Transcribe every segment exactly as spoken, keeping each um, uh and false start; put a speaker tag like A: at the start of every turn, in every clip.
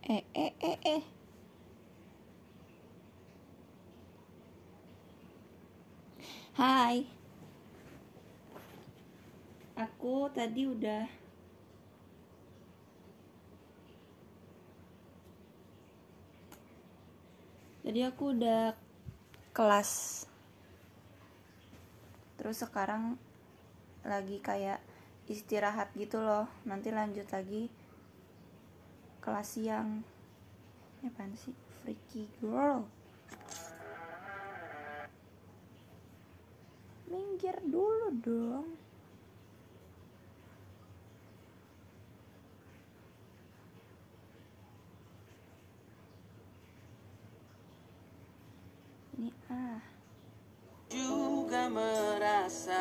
A: Eh eh eh eh. Hai. Aku tadi udah Jadi aku udah kelas. Terus sekarang lagi kayak istirahat gitu loh. Nanti lanjut lagi kelas siang. Ini apaan sih? Freaky girl. Minggir dulu dong. Ini ah.
B: Juga merasa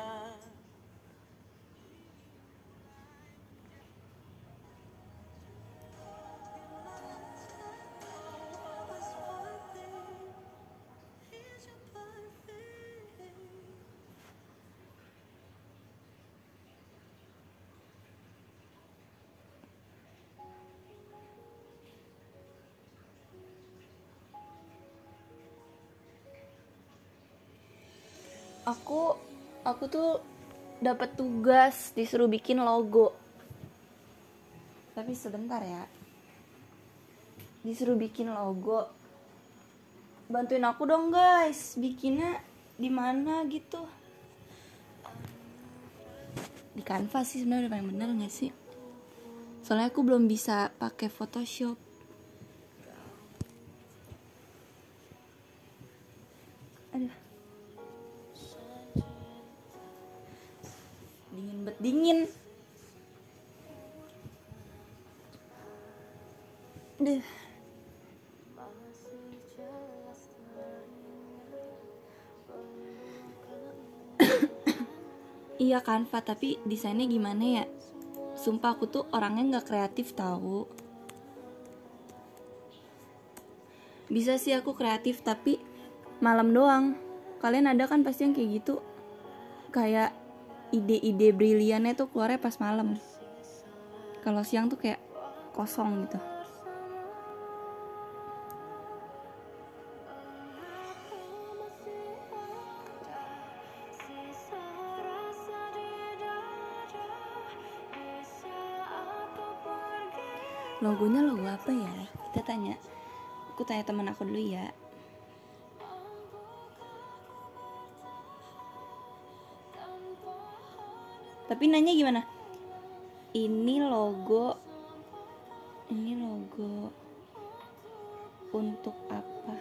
A: Aku aku tuh dapat tugas disuruh bikin logo. Tapi sebentar ya. Disuruh bikin logo. Bantuin aku dong, guys. Bikinnya di mana gitu? Di Canva sih sebenarnya udah paling bener enggak sih? Soalnya aku belum bisa pakai Photoshop. Aduh. Dingin bet dingin. Aduh. Iya Canva, tapi desainnya gimana ya? Sumpah aku tuh orangnya gak kreatif tahu. Bisa sih aku kreatif tapi malam doang. Kalian ada kan pasti yang kayak gitu. Kayak ide-ide briliannya tuh keluarnya pas malam. Kalau siang tuh kayak kosong gitu. Logonya logo apa ya? Kita tanya. Aku tanya teman aku dulu ya. Tapi nanya gimana? Ini logo Ini logo untuk apa?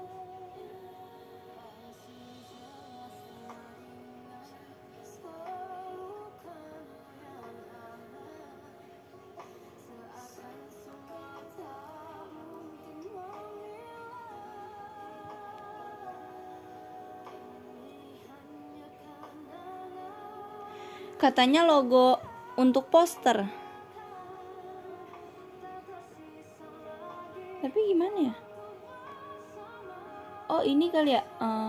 A: Katanya logo untuk poster. Tapi gimana ya? Oh ini kali ya uh,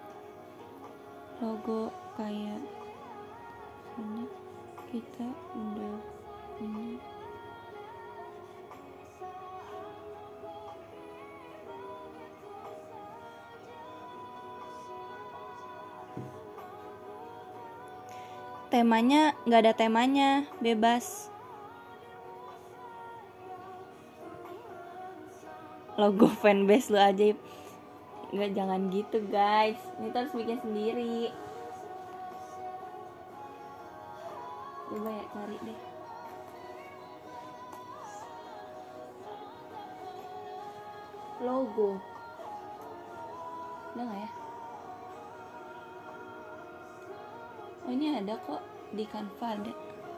A: logo kayak ini kita udah punya. Temanya nggak ada temanya, bebas. Logo fanbase lu ajaib. Nggak, jangan gitu guys. Ini harus bikin sendiri. Coba ya cari deh. Logo. Udah nggak ya? Oh ini ada kok di Canva ada.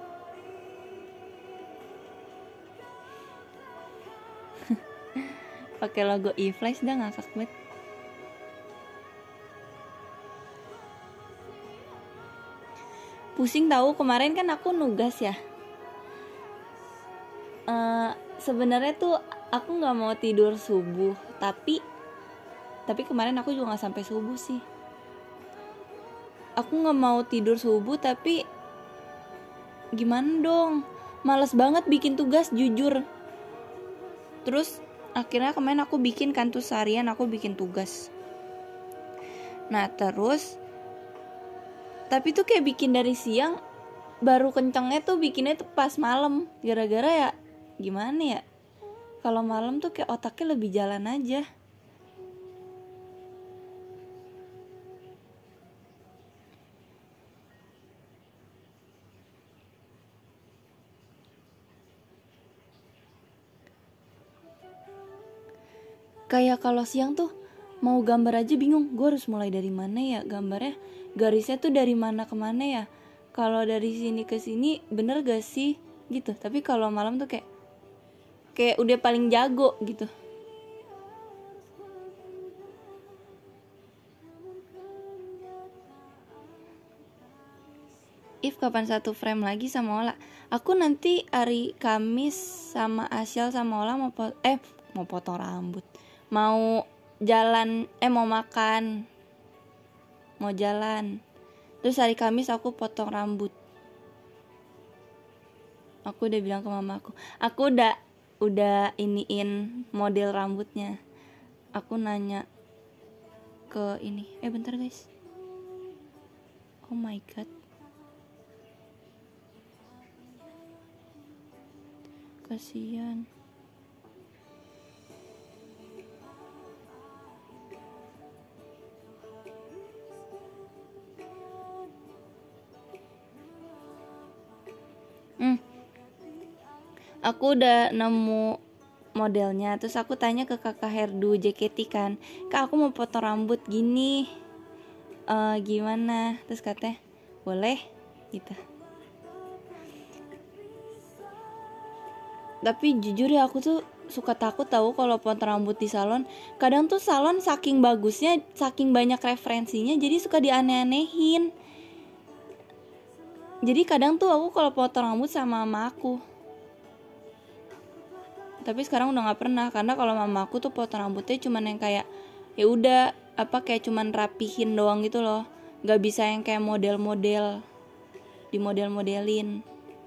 A: Pakai logo e-flash dah ngakak banget. Pusing tahu, kemarin kan aku nugas ya. Uh, Sebenarnya tuh aku nggak mau tidur subuh, tapi tapi kemarin aku juga nggak sampai subuh sih. Aku nggak mau tidur subuh tapi gimana dong? Males banget bikin tugas jujur. Terus akhirnya kemarin aku bikin kan tuh seharian aku bikin tugas. Nah terus tapi tuh kayak bikin dari siang, baru kencengnya tuh bikinnya tuh pas malam. Gara-gara ya gimana ya, kalau malam tuh kayak otaknya lebih jalan aja. Kayak kalau siang tuh mau gambar aja bingung, gue harus mulai dari mana ya gambarnya, garisnya tuh dari mana ke mana ya, kalau dari sini ke sini bener gak sih gitu. Tapi kalau malam tuh kayak kayak udah paling jago gitu. If kapan satu frame lagi sama Ola? Aku nanti hari Kamis sama Asyal sama Ola mau po- eh mau potong rambut, mau jalan, eh mau makan, mau jalan. Terus hari Kamis aku potong rambut. Aku udah bilang ke mama aku, aku udah udah iniin model rambutnya. Aku nanya ke ini, eh bentar guys. Oh my god. Kasian. Hmm. Aku udah nemu modelnya. Terus aku tanya ke kakak Herdu J K T kan, kak aku mau potong rambut gini, uh, gimana? Terus katanya boleh gitu. Tapi jujur ya aku tuh suka takut tahu kalau potong rambut di salon. Kadang tuh salon saking bagusnya, saking banyak referensinya, jadi suka dianeh-anehin. Jadi kadang tuh aku kalau potong rambut sama mama aku. Tapi sekarang udah nggak pernah, karena kalau mama aku tuh potong rambutnya cuman yang kayak ya udah apa kayak cuman rapihin doang gitu loh, nggak bisa yang kayak model-model, di model-modelin.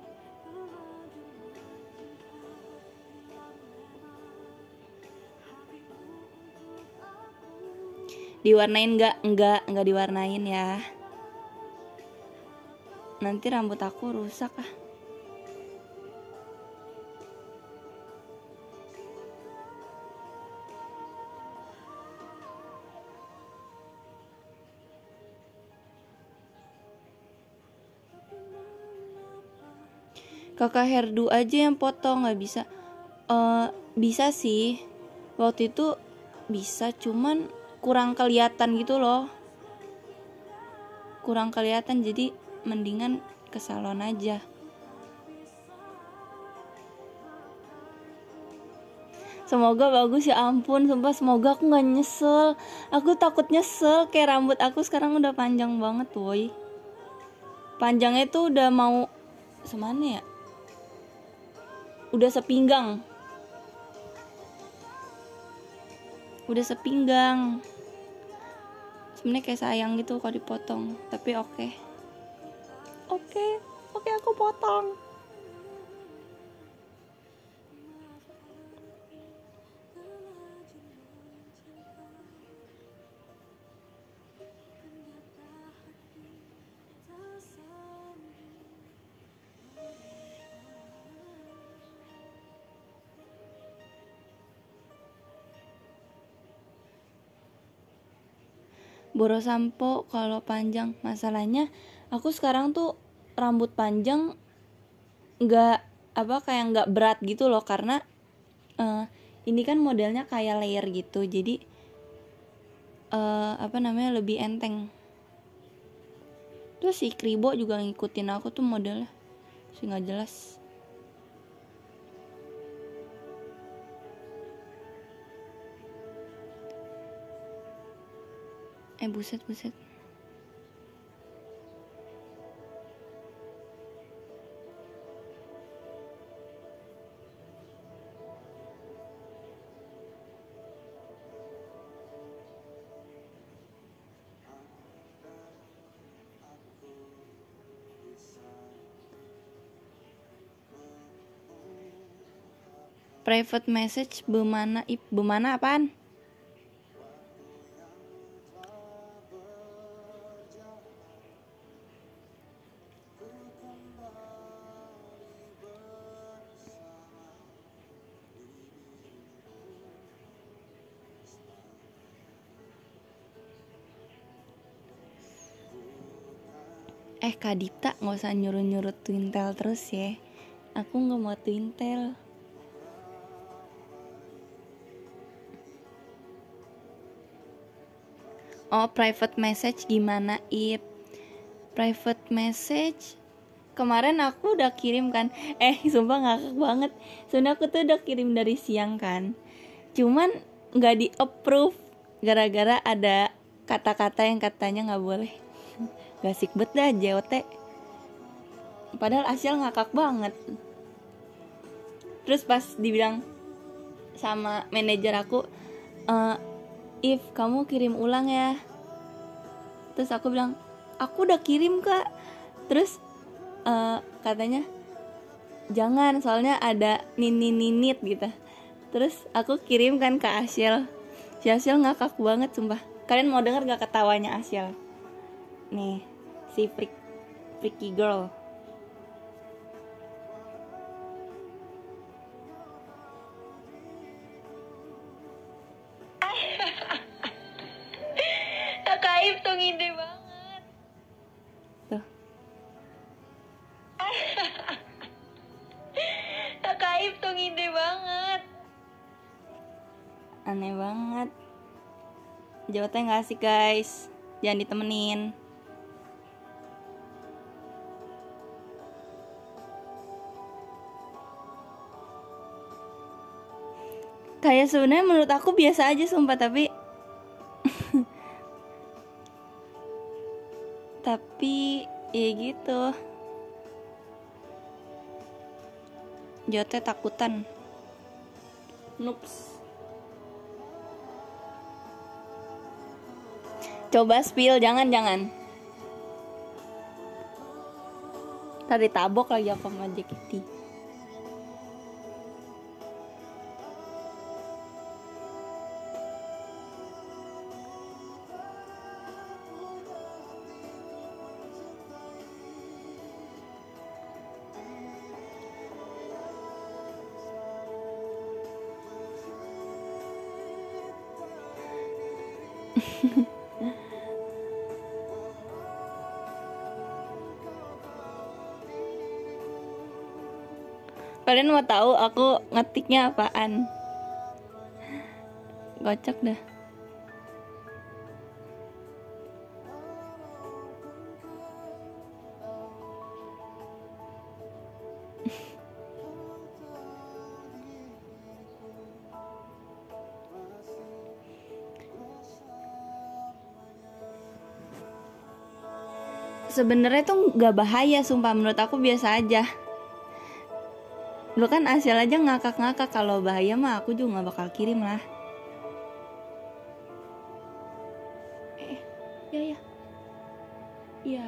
A: Diwarnain nggak? Nggak, nggak diwarnain ya. Nanti rambut aku rusak ah. Kakak Herdu aja yang potong, nggak bisa. Uh, bisa sih, waktu itu bisa, cuman kurang kelihatan gitu loh, kurang kelihatan, jadi mendingan ke salon aja. Semoga bagus ya ampun, sumpah semoga aku gak nyesel. Aku takut nyesel, kayak rambut aku sekarang udah panjang banget woy. Panjangnya tuh udah mau semana ya, udah sepinggang. Udah sepinggang. Sebenarnya kayak sayang gitu kalau dipotong, tapi oke okay. Oke, okay. oke okay, aku potong. Boros sampo kalau panjang. Masalahnya aku sekarang tuh rambut panjang nggak apa kayak nggak berat gitu loh, karena uh, ini kan modelnya kayak layer gitu, jadi uh, apa namanya lebih enteng. Terus si Kribo juga ngikutin aku tuh modelnya, sih nggak jelas. Eh buset buset. Private message bemana ip bemana apaan? Eh Kak Dipta, nggak usah nyuruh-nyuruh Twintel terus ya. Aku nggak mau Twintel. Oh, private message gimana Ip? Private message kemarin aku udah kirim kan. Eh sumpah ngakak banget. Soalnya aku tuh udah kirim dari siang kan. Cuman nggak di approve gara-gara ada kata-kata yang katanya nggak boleh. Gak asik bet dah J O T. Padahal Asyal ngakak banget. Terus pas dibilang sama manajer aku, e, If kamu kirim ulang ya. Terus aku bilang, aku udah kirim kak. Terus uh, katanya jangan, soalnya ada nini-ninit gitu. Terus aku kirim kan ke Asyal. Si Asyal ngakak banget sumpah. Kalian mau denger gak ketawanya Asyal? Nih, si freak, freaky girl. Kaib tuh ngide banget. Tuh. Kaib tuh ngide banget. Aneh banget. Jawabnya gak asik guys. Jangan ditemenin. Kayak sebenarnya menurut aku biasa aja sumpah, tapi tapi ya gitu. Jote takutan. Noops. Coba spill, jangan jangan. Tadi tabok lagi apa sama J K T. Kalian mau tahu aku ngetiknya apaan? Kocak dah. Sebenarnya tuh nggak bahaya sumpah, menurut aku biasa aja. Lu kan Asyal aja ngakak-ngakak, kalau bahaya mah aku juga gak bakal kirim lah. Eh, ya ya. Ya.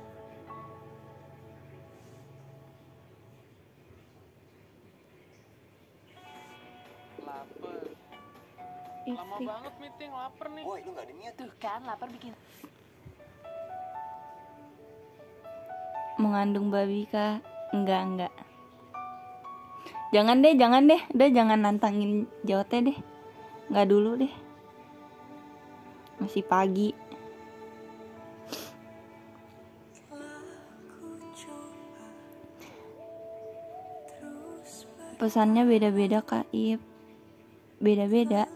B: Lapar.
A: Ih,
B: Lama
A: Fik.
B: banget meeting, lapar nih.
C: Woi, lu gak ada niat
D: Tuh kan, lapar bikin.
A: Mengandung babi kah? Enggak, enggak. Jangan deh, jangan deh. Udah jangan nantangin J O T deh. Enggak dulu deh. Masih pagi. Pesannya beda-beda Kak Ip. Beda-beda.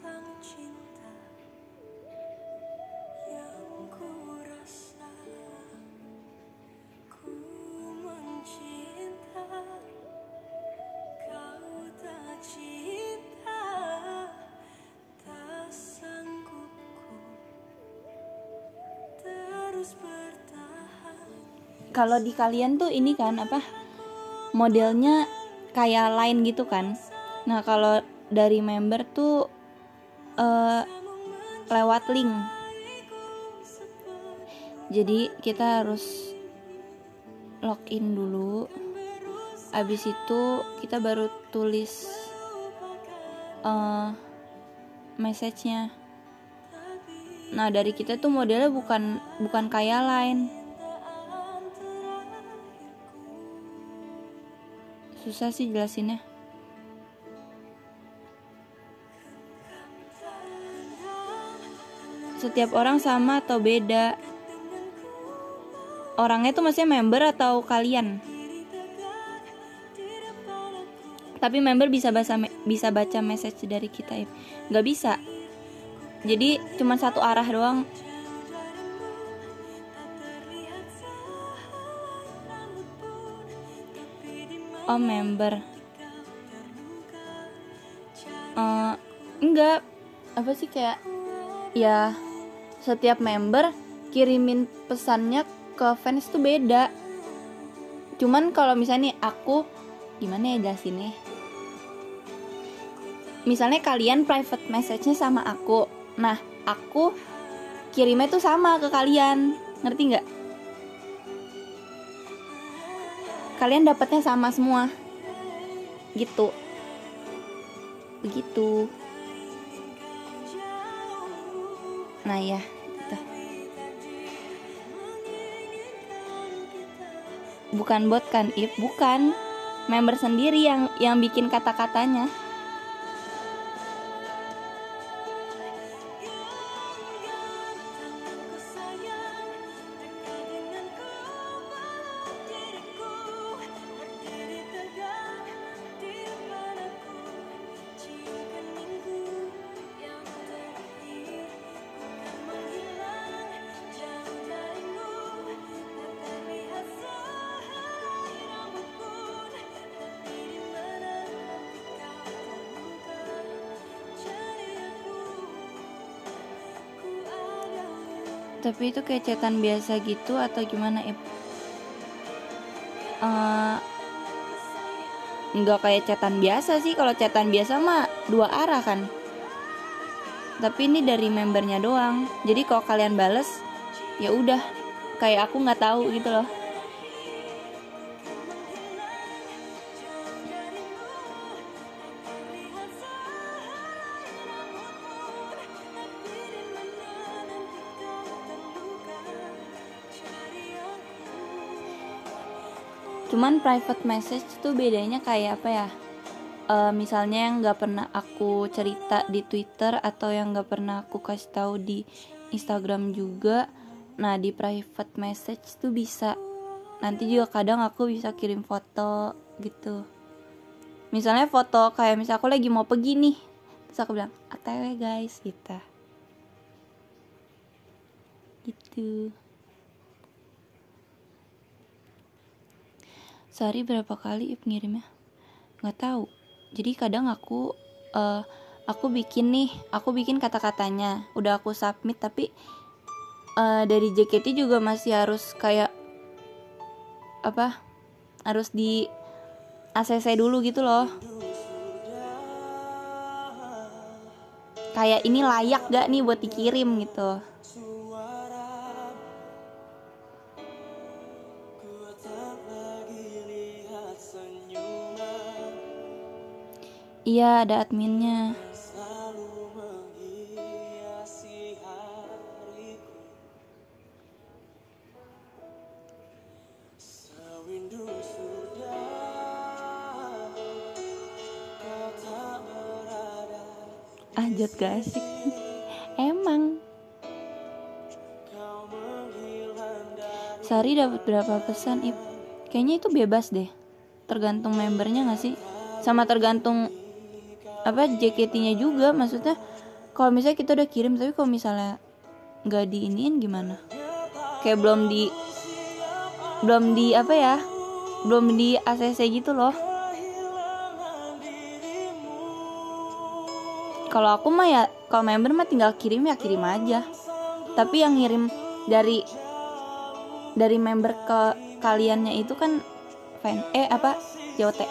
A: Kalau di kalian tuh ini kan apa? Modelnya kayak line gitu kan. Nah, kalau dari member tuh uh, lewat link. Jadi kita harus login dulu. Abis itu kita baru tulis uh, message-nya. Nah dari kita tuh modelnya bukan bukan kayak lain. Susah sih jelasinnya. Setiap orang sama atau beda? Orangnya tuh maksudnya member atau kalian? Tapi member bisa baca bisa baca message dari kita ya? Gak bisa. Jadi cuma satu arah doang. Oh member. Uh, enggak. Apa sih kayak? Ya setiap member kirimin pesannya ke fans tuh beda. Cuman kalau misalnya nih aku gimana ya jelasinnya? Misalnya kalian private message-nya sama aku, nah aku kirimnya tuh sama ke kalian, ngerti nggak? Kalian dapatnya sama semua, gitu, begitu. Nah ya, gitu. Bukan bot kan, Ip, bukan. Member sendiri yang yang bikin kata-katanya. Tapi itu kayak chatan biasa gitu atau gimana, Ip? Uh, nggak kayak chatan biasa sih. Kalau chatan biasa mah dua arah kan. Tapi ini dari membernya doang. Jadi kalau kalian bales, ya udah kayak aku nggak tahu gitu loh. Cuman private message tuh bedanya kayak apa ya? Uh, misalnya yang nggak pernah aku cerita di Twitter atau yang nggak pernah aku kasih tahu di Instagram juga. Nah di private message tuh bisa. Nanti juga kadang aku bisa kirim foto gitu. Misalnya foto kayak misal aku lagi mau pergi nih, terus aku bilang O T W guys gitu. Gitu. Sehari berapa kali Ip ngirimnya? Nggak tahu. Jadi kadang aku uh, aku bikin nih, aku bikin kata-katanya, udah aku submit tapi uh, dari J K T juga masih harus kayak apa? Harus di A C C dulu gitu loh. Kayak ini layak gak nih buat dikirim gitu. Iya ada adminnya. Ajat gak asik. Emang sehari dapat berapa pesan Ip? Kayaknya itu bebas deh, tergantung membernya gak sih? Sama tergantung apa J K T-nya juga. Maksudnya kalau misalnya kita udah kirim tapi kalau misalnya nggak diiniin gimana? Kayak belum di belum di apa ya? Belum di A C C gitu loh. Kalau aku mah ya, kalau member mah tinggal kirim ya kirim aja. Tapi yang ngirim dari dari member ke kaliannya itu kan fan eh apa J O T.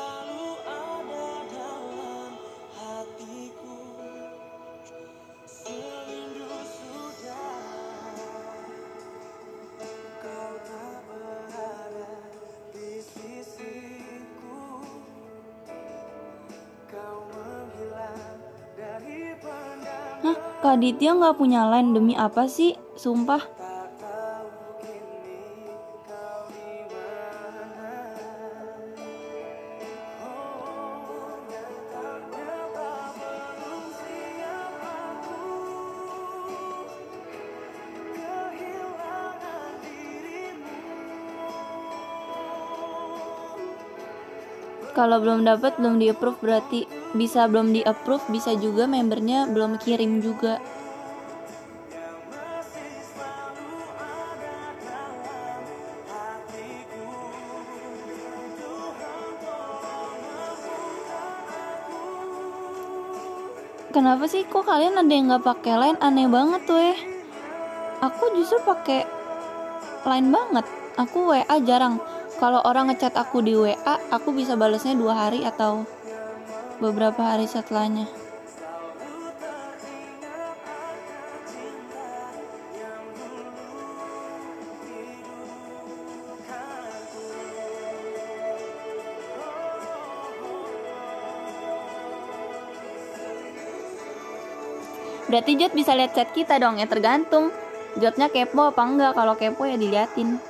A: Kak Aditya nggak punya line, demi apa sih? Sumpah. Kalau belum dapat belum di approve, berarti bisa belum di approve, bisa juga membernya belum kirim juga. Kenapa sih kok kalian ada yang nggak pakai line? Aneh banget tuh ya. Aku justru pakai line banget. Aku W A jarang. Kalau orang ngechat aku di W A, aku bisa balasnya dua hari atau beberapa hari setelahnya. Berarti Jod bisa lihat chat kita dong, ya tergantung Jodnya kepo apa enggak. Kalau kepo ya diliatin.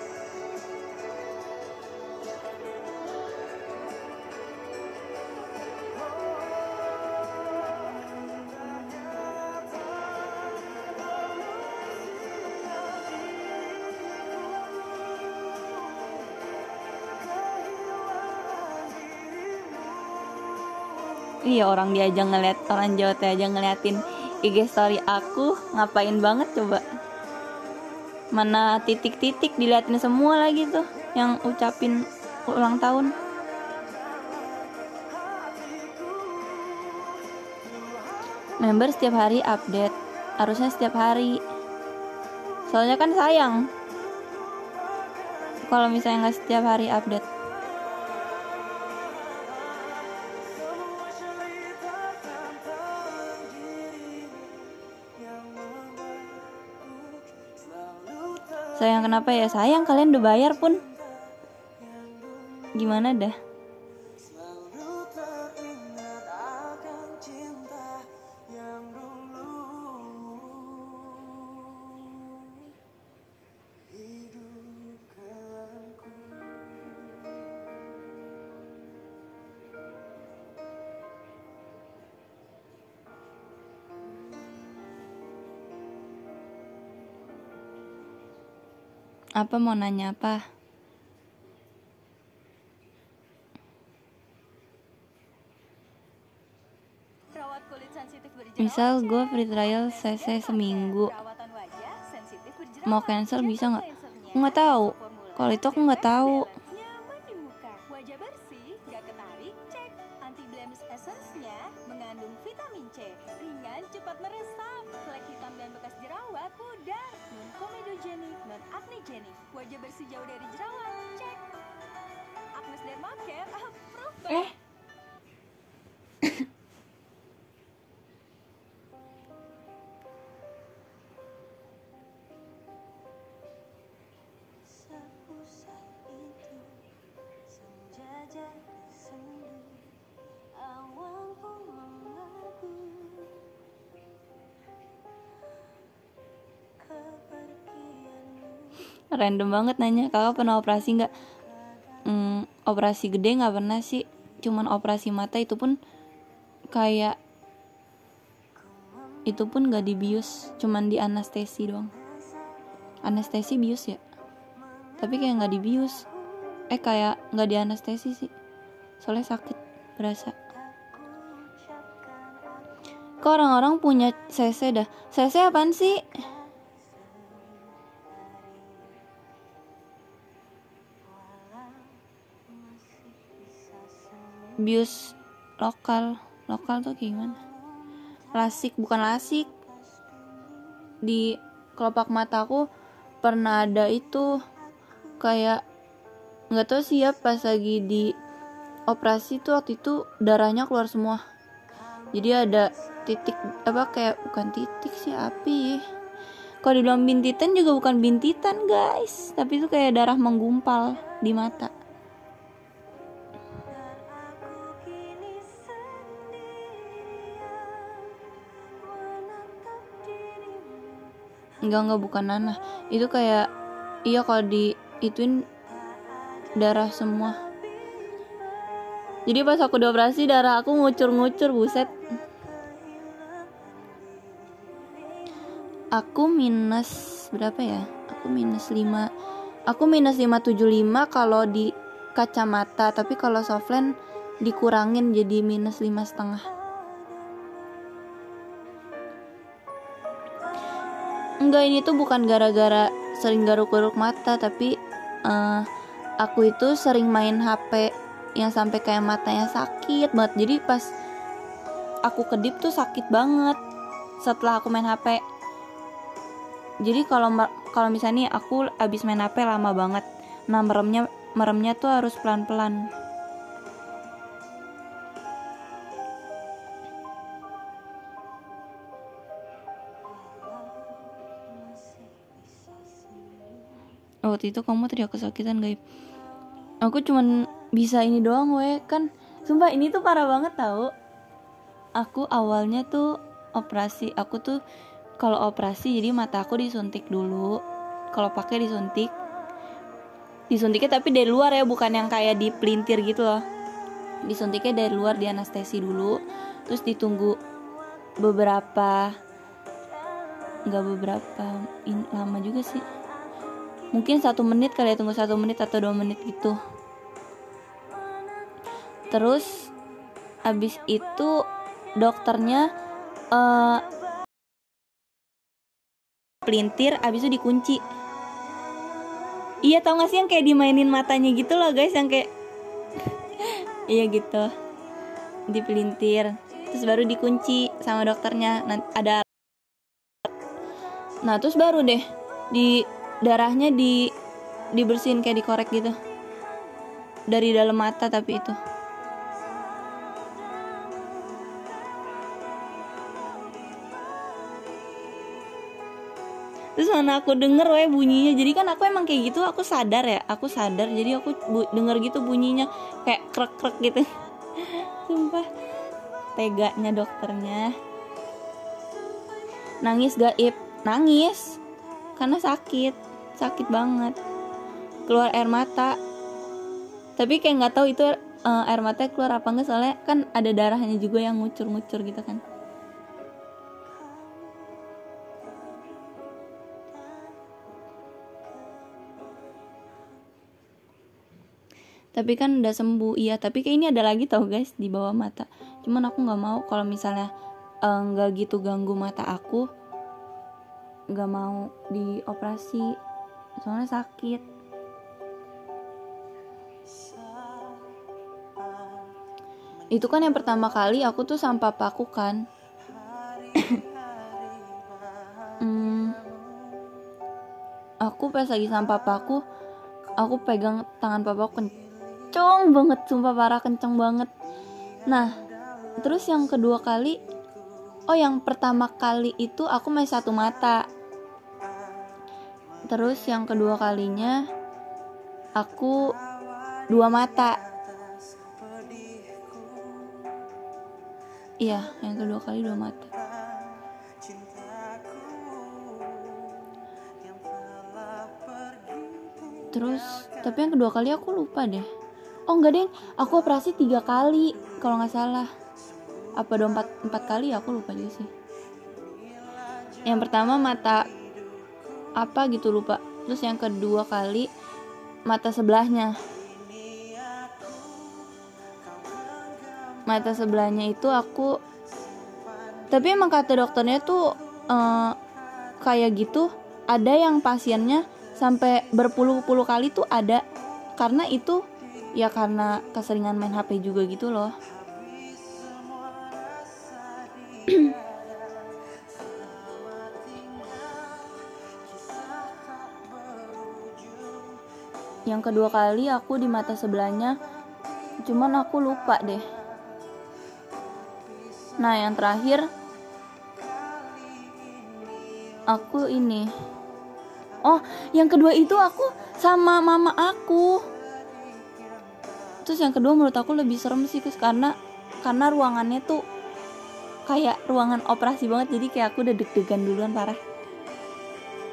A: Iya, orang dia aja ngeliat, orang Jawa aja ngeliatin I G story aku, ngapain banget coba. Mana titik-titik diliatin semua lagi tuh yang ucapin ulang tahun. Member setiap hari update, harusnya setiap hari. Soalnya kan sayang kalau misalnya nggak setiap hari update. Sayang kenapa ya? Sayang, kalian udah bayar pun. Gimana dah? Apa mau nanya apa? Misal gue free trial C C seminggu, mau cancel bisa nggak? Aku nggak tahu. Kalau itu aku nggak tahu.
C: Wajah bersih, gak ketarik, cek. Anti blemish essence-nya mengandung vitamin C, ringan, cepat meresap. Flek hitam dan bekas jerawat pudar, non komedogenik, non acnegenik. Wajah bersih jauh dari jerawat, cek. Agnes Dermacare, approve.
A: Eh. Random banget nanya, kakak pernah operasi nggak? Hmm, operasi gede nggak pernah sih, cuman operasi mata, itu pun kayak itu pun nggak dibius, cuman di anestesi doang. Anestesi bius ya, tapi kayak nggak dibius, eh kayak nggak di anestesi sih, soalnya sakit berasa. Kok orang-orang punya C C dah? C C apaan sih? Bius lokal, lokal tuh kayak gimana? Lasik, bukan lasik. Di kelopak mataku pernah ada itu kayak nggak tahu sih ya, pas lagi di operasi tuh waktu itu darahnya keluar semua. Jadi ada titik apa kayak bukan titik sih, api. Kalau dibilang bintitan juga bukan bintitan guys, tapi itu kayak darah menggumpal di mata. Enggak enggak bukan nanah. Itu kayak iya kalau di ituin darah semua. Jadi pas aku dioperasi darah aku ngucur-ngucur, buset. Aku minus berapa ya? Aku minus lima. Aku minus lima tujuh lima kalau di kacamata, tapi kalau softland dikurangin jadi minus lima setengah. Enggak, ini tuh bukan gara-gara sering garuk-garuk mata, tapi uh, aku itu sering main H P yang sampai kayak matanya sakit banget. Jadi pas aku kedip tuh sakit banget setelah aku main H P. Jadi kalau kalau misalnya nih aku abis main H P lama banget, nah meremnya meremnya tuh harus pelan-pelan. Waktu itu kamu teriak kesakitan, guys. Aku cuman bisa ini doang weh, kan sumpah ini tuh parah banget tau. Aku awalnya tuh operasi, aku tuh kalau operasi jadi mata aku disuntik dulu. Kalau pakai disuntik, disuntiknya tapi dari luar ya, bukan yang kayak di pelintir gitu loh. Disuntiknya dari luar, di anestesi dulu, terus ditunggu beberapa, nggak beberapa, in, lama juga sih. Mungkin satu menit kali ya, tunggu satu menit atau dua menit gitu. Terus abis itu dokternya uh, pelintir, abis itu dikunci. Iya, tau gak sih yang kayak dimainin matanya gitu loh guys, yang kayak iya gitu, dipelintir, terus baru dikunci sama dokternya. Nanti ada, nah terus baru deh di darahnya di dibersihin kayak dikorek gitu dari dalam mata, tapi itu terus mana aku denger weh bunyinya. Jadi kan aku emang kayak gitu, aku sadar ya, aku sadar jadi aku bu- denger gitu bunyinya kayak krek-krek gitu. Sumpah teganya dokternya. Nangis gaib, nangis karena sakit, sakit banget, keluar air mata. Tapi kayak nggak tahu itu uh, air mata keluar apa enggak, soalnya kan ada darahnya juga yang ngucur-ngucur gitu kan. Tapi kan udah sembuh, iya. Tapi kayak ini ada lagi tau guys di bawah mata. Cuman aku nggak mau kalau misalnya nggak uh, gitu ganggu mata aku, nggak mau dioperasi soalnya sakit. Itu kan yang pertama kali aku tuh sama papaku kan. hmm, aku pas lagi sama papaku, aku pegang tangan papaku kenceng banget, sumpah parah, kenceng banget. Nah terus yang kedua kali, oh yang pertama kali itu aku masih satu mata. Terus yang kedua kalinya aku dua mata. Iya, yang kedua kali dua mata. Terus, tapi yang kedua kali aku lupa deh. Oh enggak deh, aku operasi tiga kali kalau nggak salah. Apa ada empat empat kali ya, aku lupa juga sih. Yang pertama mata apa gitu lupa. Terus yang kedua kali mata sebelahnya. Mata sebelahnya itu aku, tapi emang kata dokternya tuh uh, kayak gitu. Ada yang pasiennya sampai berpuluh-puluh kali tuh ada. Karena itu ya karena keseringan main H P juga gitu loh. Yang kedua kali aku di mata sebelahnya, cuman aku lupa deh. Nah yang terakhir aku ini, oh yang kedua itu aku sama mama aku. Terus yang kedua menurut aku lebih serem sih, karena karena ruangannya tuh kayak ruangan operasi banget, jadi kayak aku udah deg-degan duluan parah.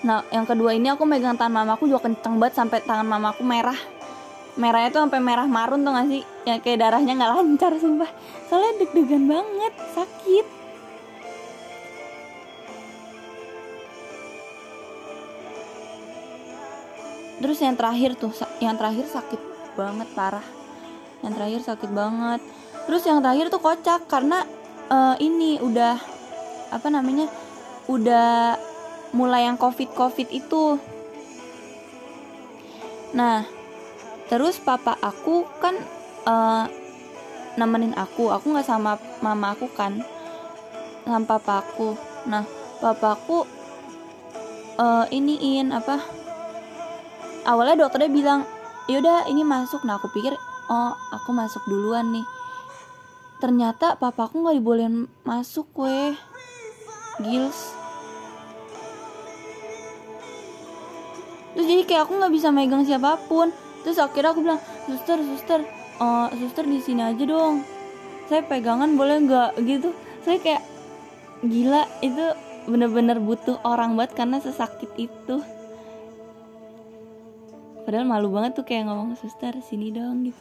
A: Nah yang kedua ini aku megang tangan mamaku juga kenceng banget sampai tangan mamaku merah. Merahnya tuh sampai merah marun tuh gak sih? Ya kayak darahnya nggak lancar sumpah. Soalnya deg-degan banget, sakit. Terus yang terakhir tuh, yang terakhir sakit banget parah. Yang terakhir sakit banget. Terus yang terakhir tuh kocak karena uh, ini udah apa namanya? Udah mulai yang covid-covid itu. Nah, terus papa aku kan uh, nemenin aku. Aku nggak sama mama aku kan, sama papa aku. Nah, papa aku uh, iniin apa? Awalnya dokternya bilang, yaudah ini masuk. Nah aku pikir, oh aku masuk duluan nih. Ternyata papaku nggak dibolehin masuk, weh, gils. Terus jadi kayak aku nggak bisa megang siapapun. Terus akhirnya aku bilang, suster, suster, oh, suster di sini aja dong. Saya pegangan boleh nggak gitu? Saya kayak gila, itu bener-bener butuh orang banget karena sesakit itu. Padahal malu banget tuh kayak ngomong, suster sini dong gitu.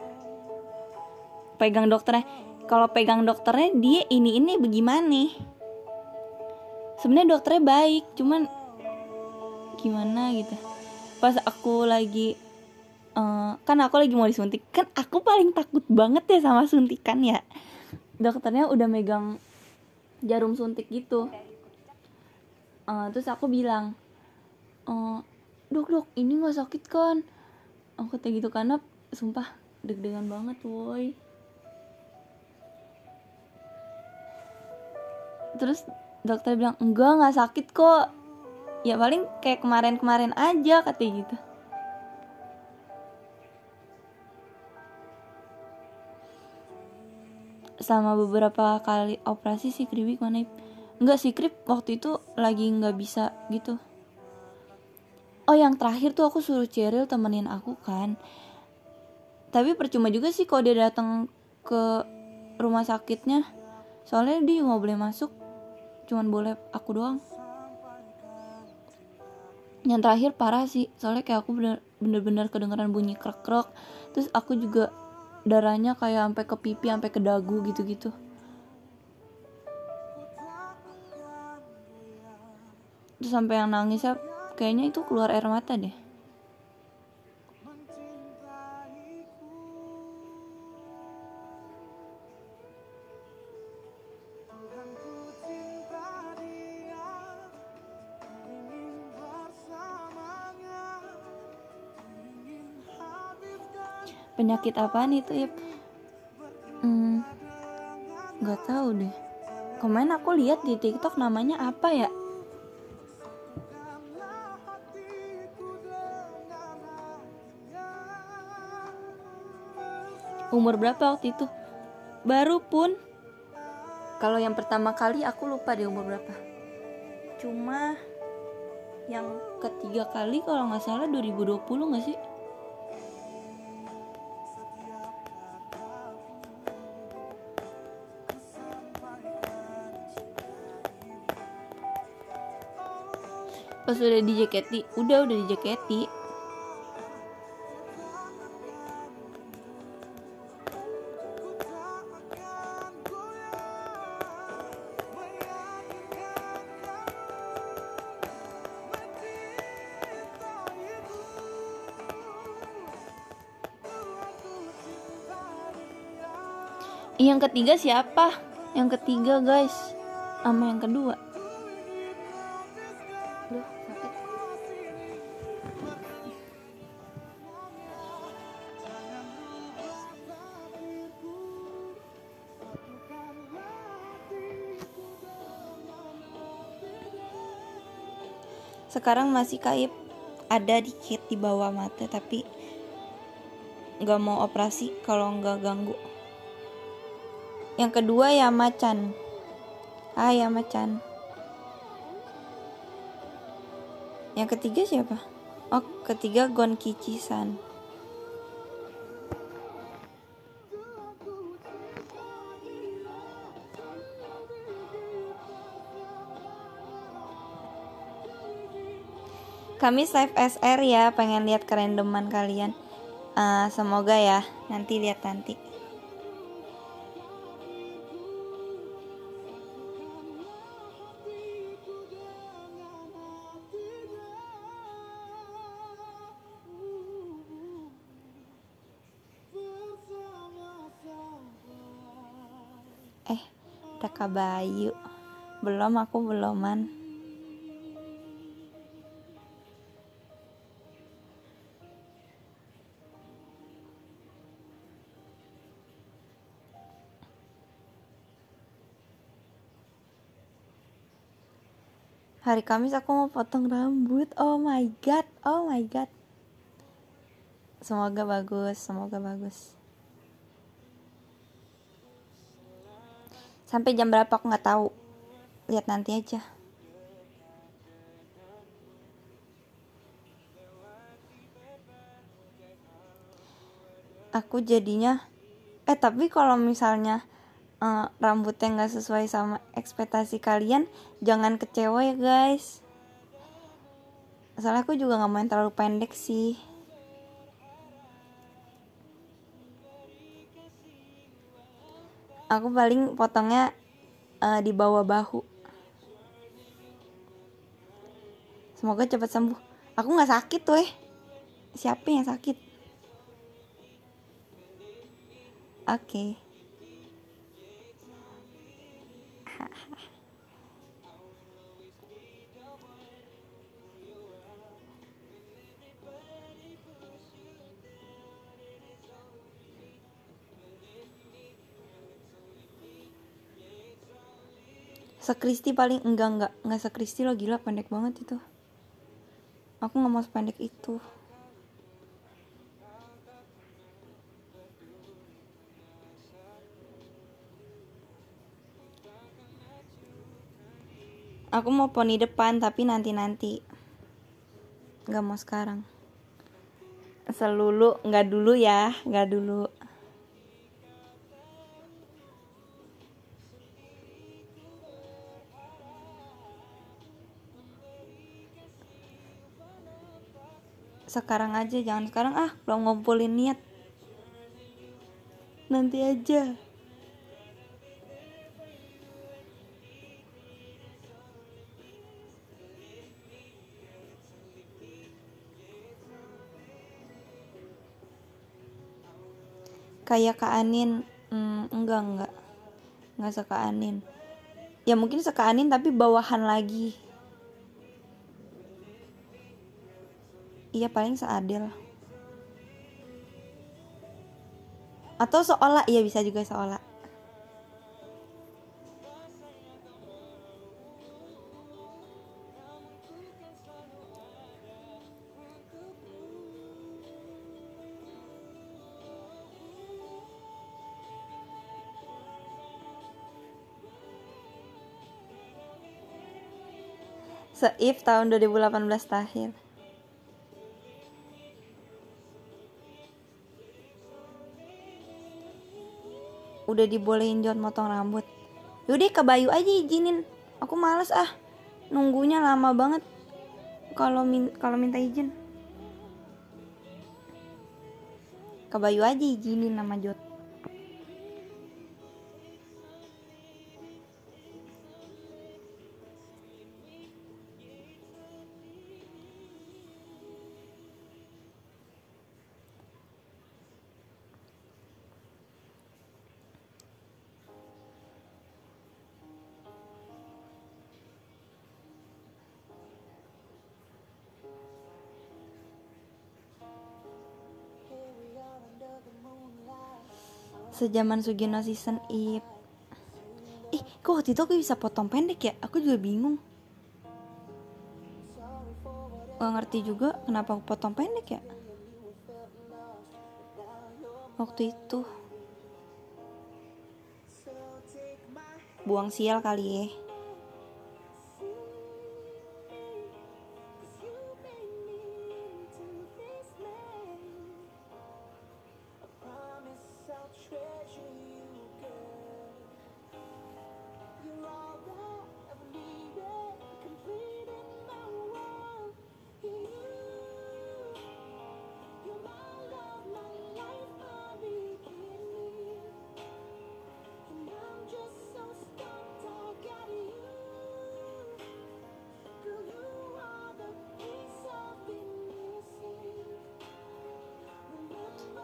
A: Pegang dokternya. Kalau pegang dokternya dia ini ini bagaimana? Sebenarnya dokternya baik, cuman gimana gitu. Pas aku lagi uh, kan aku lagi mau disuntik. Kan aku paling takut banget ya sama suntikan ya. Dokternya udah megang jarum suntik gitu. Uh, terus aku bilang, uh, dok dok ini nggak sakit kan? Aku kata gitu karena sumpah deg-degan banget woi. Terus dokter bilang enggak nggak sakit kok, ya paling kayak kemarin-kemarin aja katanya gitu. Sama beberapa kali operasi sih Kribik mana enggak sih Krip waktu itu lagi nggak bisa gitu. Oh yang terakhir tuh aku suruh Cheryl temenin aku kan. Tapi percuma juga sih kalau dia datang ke rumah sakitnya. Soalnya dia nggak boleh masuk, cuman boleh aku doang. Yang terakhir parah sih, soalnya kayak aku bener, bener-bener kedengeran bunyi krek-krek. Terus aku juga darahnya kayak sampai ke pipi, sampai ke dagu gitu-gitu. Terus sampai yang nangisnya kayaknya itu keluar air mata deh. Penyakit apaan itu ya? Hmm, nggak tahu deh. Kemarin aku lihat di TikTok namanya apa ya? Umur berapa waktu itu? Baru pun. Kalau yang pertama kali aku lupa deh umur berapa. Cuma yang ketiga kali kalau nggak salah dua ribu dua puluh nggak sih? Pas udah di J K T, udah udah di J K T. Yang ketiga siapa? Yang ketiga guys, sama yang kedua. Duh, sakit. Sekarang masih kayak ada dikit di bawah mata, tapi nggak mau operasi kalau nggak ganggu. Yang kedua ya Macan. Hai ya Macan. Yang ketiga siapa? Oh, ketiga Gon Kichi-san. Kami save S R ya, pengen lihat kerandoman kalian. Uh, semoga ya, nanti lihat nanti. Eh, udah Kak Bayu. Belum, aku beloman. Hari Kamis aku mau potong rambut. Oh my god, oh my god. Semoga bagus, semoga bagus. Sampai jam berapa aku nggak tahu. Lihat nanti aja. Aku jadinya, eh tapi kalau misalnya uh, rambutnya nggak sesuai sama ekspektasi kalian, jangan kecewa ya guys. Soalnya aku juga nggak mau yang terlalu pendek sih. Aku paling potongnya uh, di bawah bahu. Semoga cepat sembuh. Aku nggak sakit tuh eh. Siapa yang sakit? Oke. Okay. Sekristi paling enggak enggak enggak sekristi lo, gila pendek banget itu. Aku nggak mau sependek itu. Aku mau poni depan tapi nanti nanti. Nggak mau sekarang. Selulu nggak dulu ya, nggak dulu. Sekarang aja, jangan sekarang ah, belum ngumpulin niat. Nanti aja. Kayak Kak Anin, hmm, enggak enggak, enggak suka Anin. Ya mungkin suka Anin tapi bawahan lagi. Iya paling seadil. Atau seolah, iya bisa juga seolah. Se-if tahun dua ribu delapan belas terakhir. Udah dibolehin John motong rambut. Yaudah ke Bayu aja izinin. Aku males ah, nunggunya lama banget. Kalau min kalau minta izin. Ke Bayu aja izinin nama Jot. Sejaman Sugino season ip. Ih, kok waktu itu aku bisa potong pendek ya? Aku juga bingung. Gak ngerti juga kenapa aku potong pendek ya waktu itu. Buang sial kali ya.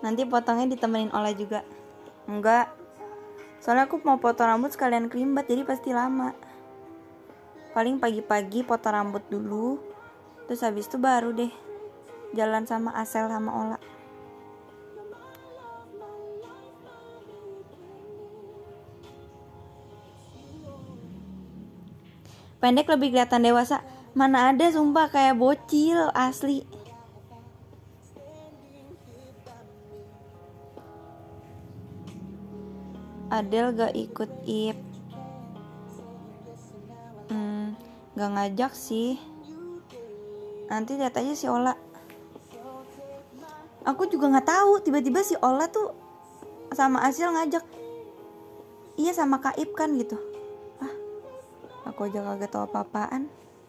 A: Nanti potongnya ditemenin Ola juga. Enggak, soalnya aku mau potong rambut sekalian kerimbat, jadi pasti lama. Paling pagi-pagi potong rambut dulu, terus habis itu baru deh jalan sama Asel sama Ola. Pendek lebih kelihatan dewasa. Mana ada, sumpah kayak bocil asli. Adel gak ikut I P. Hmm, gak ngajak sih. Nanti lihat aja si Ola. Aku juga gak tahu, tiba-tiba si Ola tuh sama Asil ngajak. Iya sama Kak Ip kan gitu. Ah, aku aja kagak tahu apa-apaan.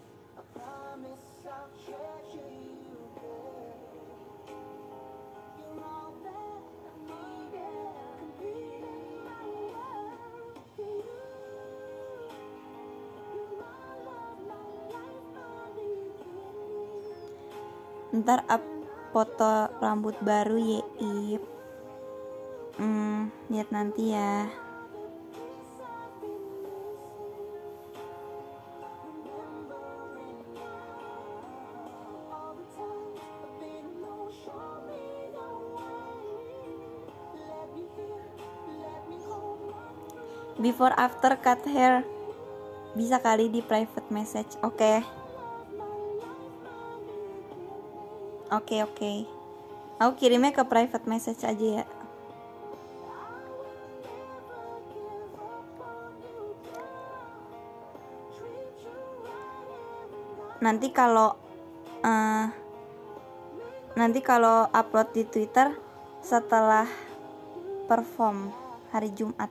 A: Ntar up foto rambut baru ya Ip. Hmm, lihat nanti ya. Before after cut hair bisa kali di private message. Oke okay. Oke okay, oke okay. Aku kirimnya ke private message aja ya. Nanti kalau uh, Nanti kalau upload di Twitter setelah perform hari Jumat.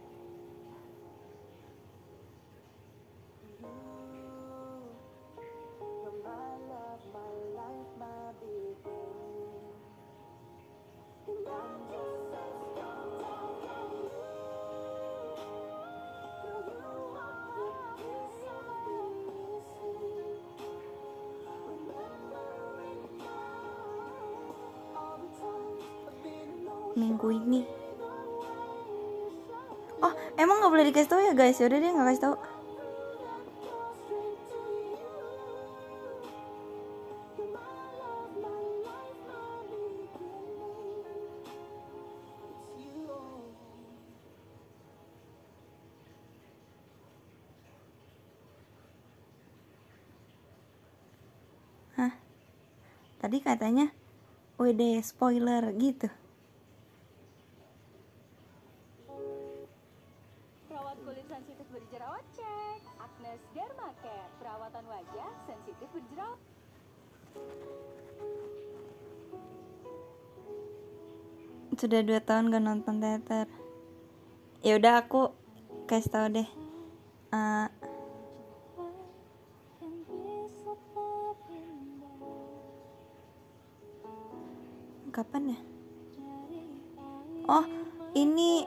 A: Minggu ini. Oh, emang nggak boleh dikasih tahu ya guys? Yaudah deh, nggak kasih tahu. Hah? Tadi katanya, wede spoiler gitu.
C: Sensitif berjerawat cek. Agnes Dermacare, perawatan wajah sensitif berjerawat.
A: Sudah dua tahun gak nonton teater. Ya udah aku kasih tau deh. Uh, kapan ya? Oh, ini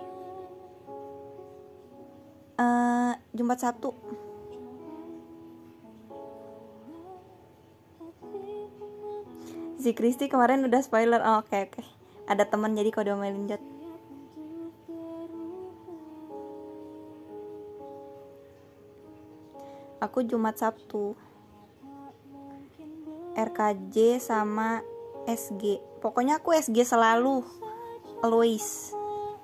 A: Uh, Jumat Sabtu. Si Kristi kemarin udah spoiler. Oh, oke okay, oke okay. Ada teman jadi kode omelin Jot. Aku Jumat Sabtu R K J sama S G. Pokoknya aku S G selalu, always.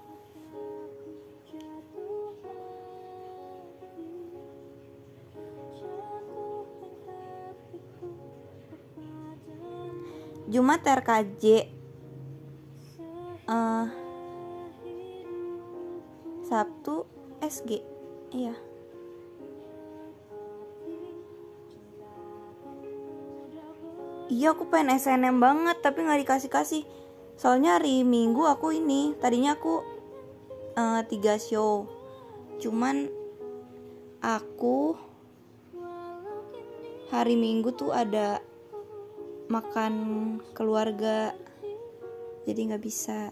A: Jumat R K J, uh, Sabtu S G, iya. Iya aku pengen S N M banget tapi nggak dikasih kasih. Soalnya hari Minggu aku ini, tadinya aku uh, tiga show, cuman aku hari Minggu tuh ada makan keluarga, jadi nggak bisa.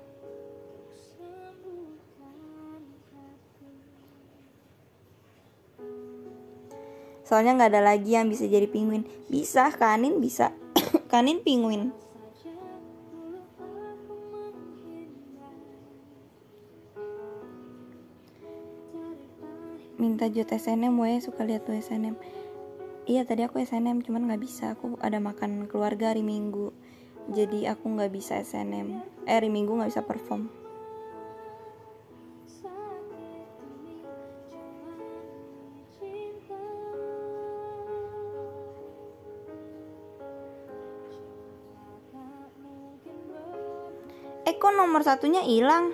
A: Soalnya nggak ada lagi yang bisa jadi penguin. Bisa Kanin, bisa Kanin penguin. minta jod S N M, gue suka lihat tuh S N M. Iya tadi aku S N M cuman nggak bisa, aku ada makan keluarga hari Minggu, jadi aku nggak bisa S N M. Eh hari Minggu nggak bisa perform. Eh kok nomor satunya hilang?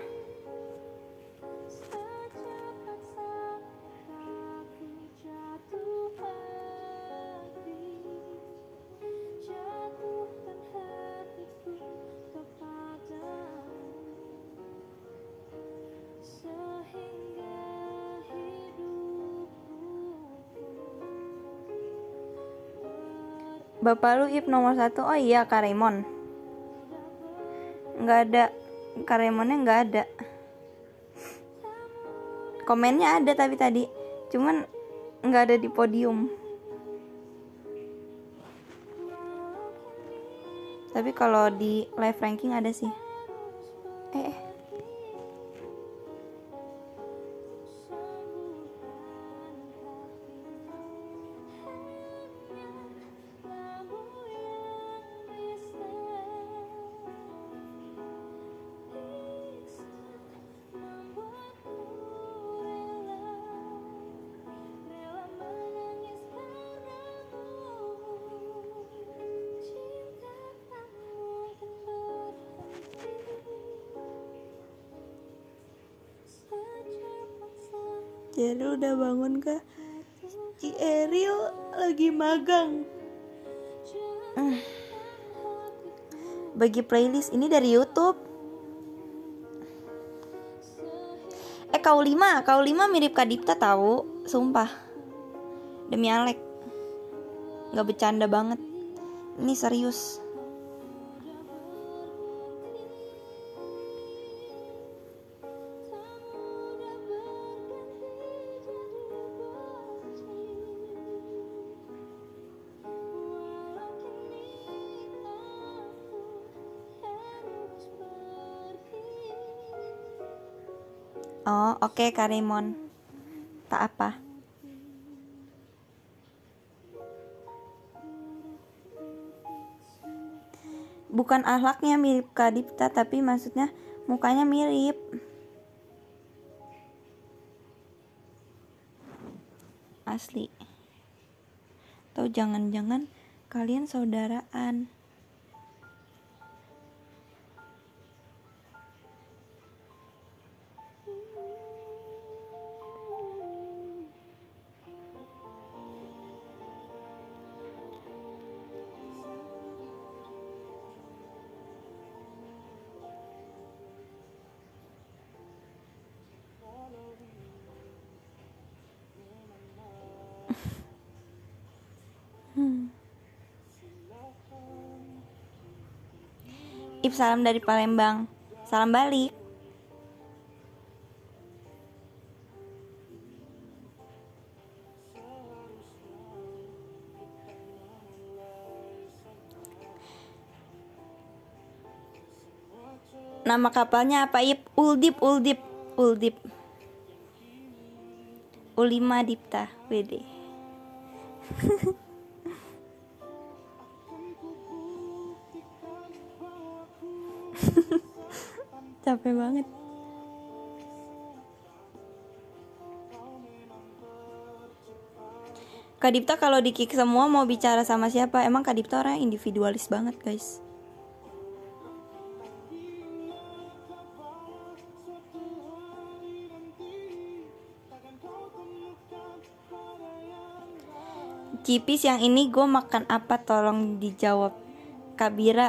A: Bapak lu Ip nomor satu. Oh iya Kak Raymond. Nggak ada, Kak Raymondnya nggak ada. Komennya ada tapi tadi, cuman nggak ada di podium. Tapi kalau di live ranking ada sih. Eh, eh. Jadi udah bangun kah? Ci Eril lagi magang. Hmm. Bagi playlist ini dari YouTube. Eh kau lima, kau lima mirip Kak Dipta tahu, sumpah. Demi Alek. Nggak bercanda banget. Ini serius. Oh oke okay, Kak Raymond. Tak apa. Bukan akhlaknya mirip Kak Dipta, tapi maksudnya mukanya mirip. Asli. Atau jangan-jangan kalian saudaraan. Hmm. Ip salam dari Palembang. Salam balik. Nama kapalnya apa Ip? Uldip, Uldip, Uldip. U lima Dipta, W D. Capek banget. Kak Dipta kalau di kick semua mau bicara sama siapa? Emang Kak Dipta orang individualis banget guys. Cipis yang ini gue makan apa? Tolong dijawab. Kabira.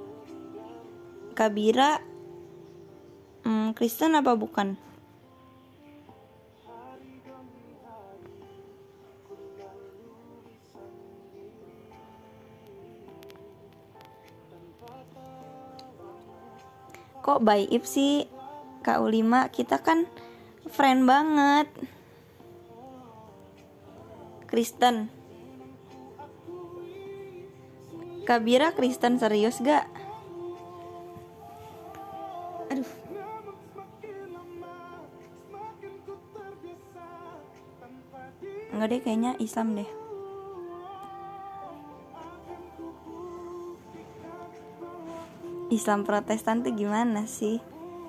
A: Kabira hmm, Kristen apa bukan? Kok by Ip sih K U lima? Kita kan friend banget. Kristen. Kabira Kristen serius gak? Aduh. Enggak deh, kayaknya Islam deh. Islam Protestan tuh gimana sih?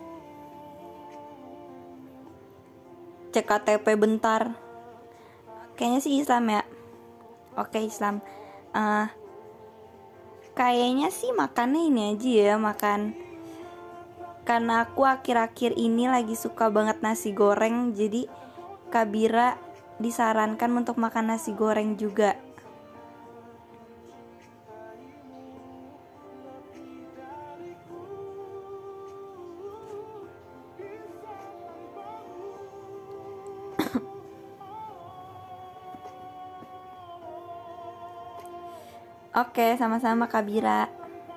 A: Cek K T P bentar. Kayaknya sih Islam ya. Oke, Islam. uh, Kayaknya sih makannya ini aja ya, makan. Karena aku akhir-akhir ini lagi suka banget nasi goreng, jadi Kabira disarankan untuk makan nasi goreng juga. Oke, sama-sama Kabira.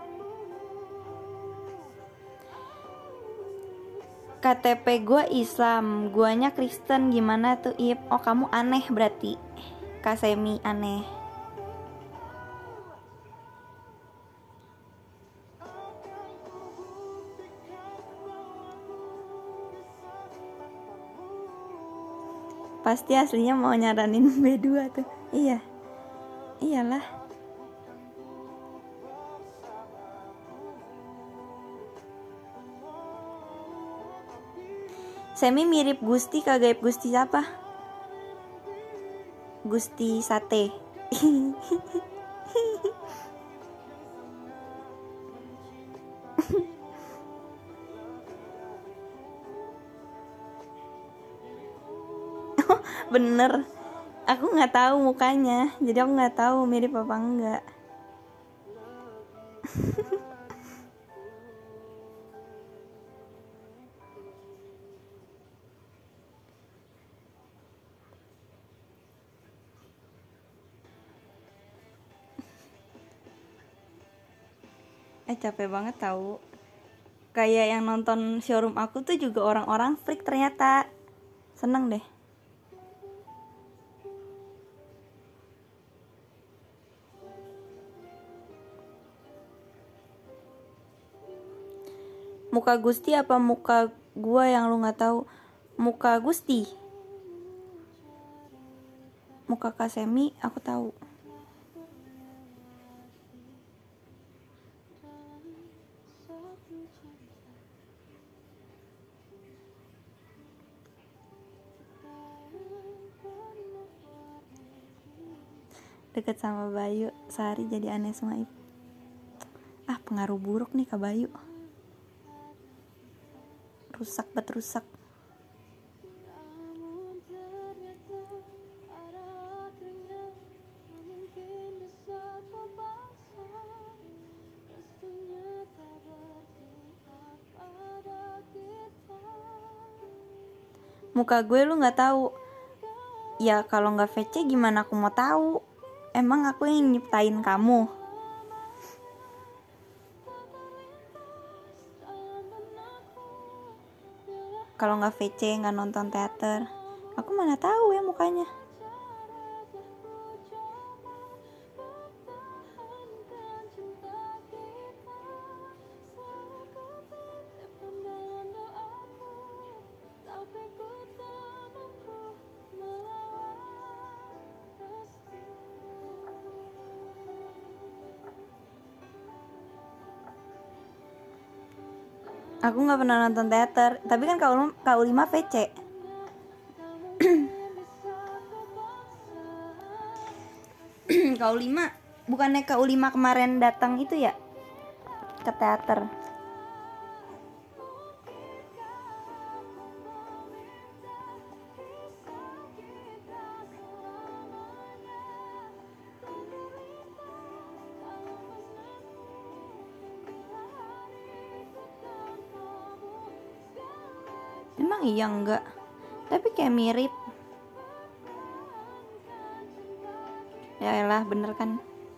A: K T P gue Islam, guanya Kristen, gimana tuh Ip? Oh, kamu aneh berarti. Kak Semi aneh. Pasti aslinya mau nyaranin B dua tuh. Iya. Iyalah. Semi mirip Gusti, kagak Gusti siapa? Gusti Sate. Bener, aku nggak tahu mukanya, jadi aku nggak tahu mirip apa enggak. Eh capek banget tahu. Kayak yang nonton showroom aku tuh juga orang-orang freak ternyata. Seneng deh. Muka Gusti apa muka gua yang lu nggak tahu? Muka Gusti. Muka Kasemi aku tahu. Deket sama Bayu, sehari jadi aneh sama Ip. Ah, pengaruh buruk nih ke Bayu. Rusak bet rusak. Muka gue lu nggak tahu. Ya kalau nggak V C gimana aku mau tahu? Emang aku yang nyiptain kamu? Kalau nggak V C nggak nonton teater, aku mana tahu ya mukanya. Aku nggak pernah nonton teater, tapi kan K U lima V C. K U lima, bukannya K U lima kemarin datang itu ya ke teater? Emang iya enggak? Tapi kayak mirip. Ya elah, bener kan?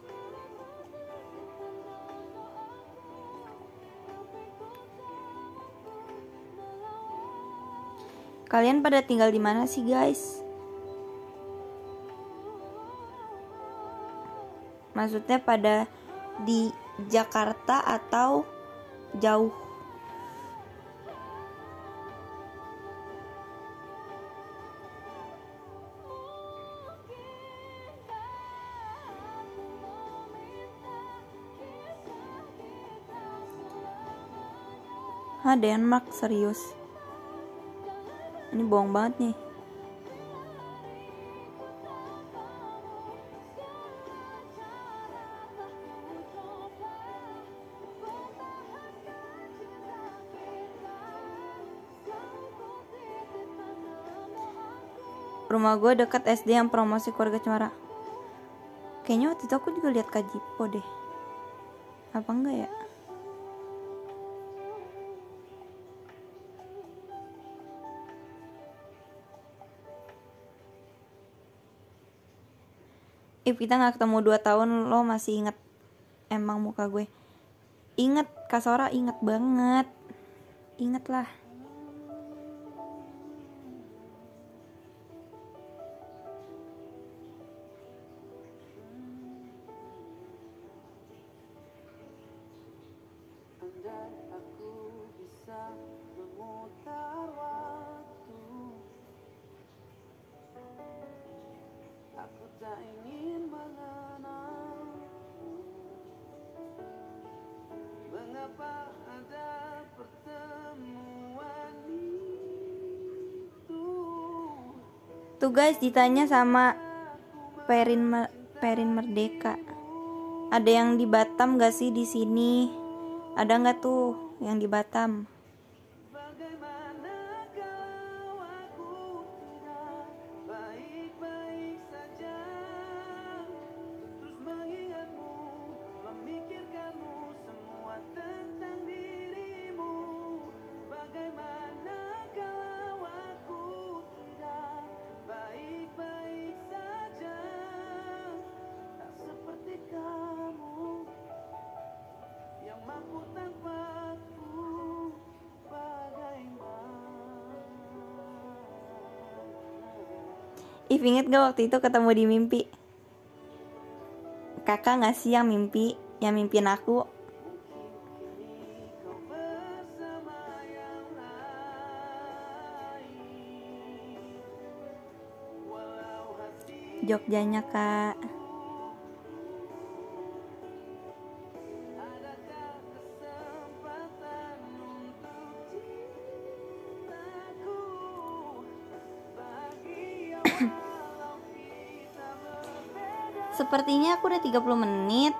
A: Kalian pada tinggal di mana sih, guys? Maksudnya pada di Jakarta atau jauh? Hah, Denmark, serius? Ini bohong banget nih. Rumah gue dekat S D yang promosi keluarga cemara. Kayaknya waktu itu aku juga lihat Kak Jipo deh. Apa enggak ya? If kita gak ketemu dua tahun, lo masih inget emang muka gue? Inget, Kak Sora, inget banget. Inget lah.
B: Andai aku bisa memutar waktu, aku tak ingin mengenalmu. Mengapa ada pertemuan itu?
A: Tuh guys, ditanya sama Perin Me- Perin Merdeka. Ada yang di Batam gak sih di sini? Ada nggak tuh yang di Batam?
B: Bagaimana kau, aku tidak baik-baik saja. Terus mengingatmu, memikirkanmu, semua tentang dirimu. Bagaimana kalau aku tidak baik-baik saja. Tak seperti kamu yang mampu tanpaku, bagaimana?
A: Ih, inget gak waktu itu ketemu di mimpi? Kakak gak sih yang mimpi? Yang mimpin aku?
B: Kini kau bersama yang lain, walau hati
A: Jogjanya, Kak.
B: adakah kesempatan untuk cintaku bahagia walau kita berbeda.
A: Sepertinya aku udah tiga puluh menit.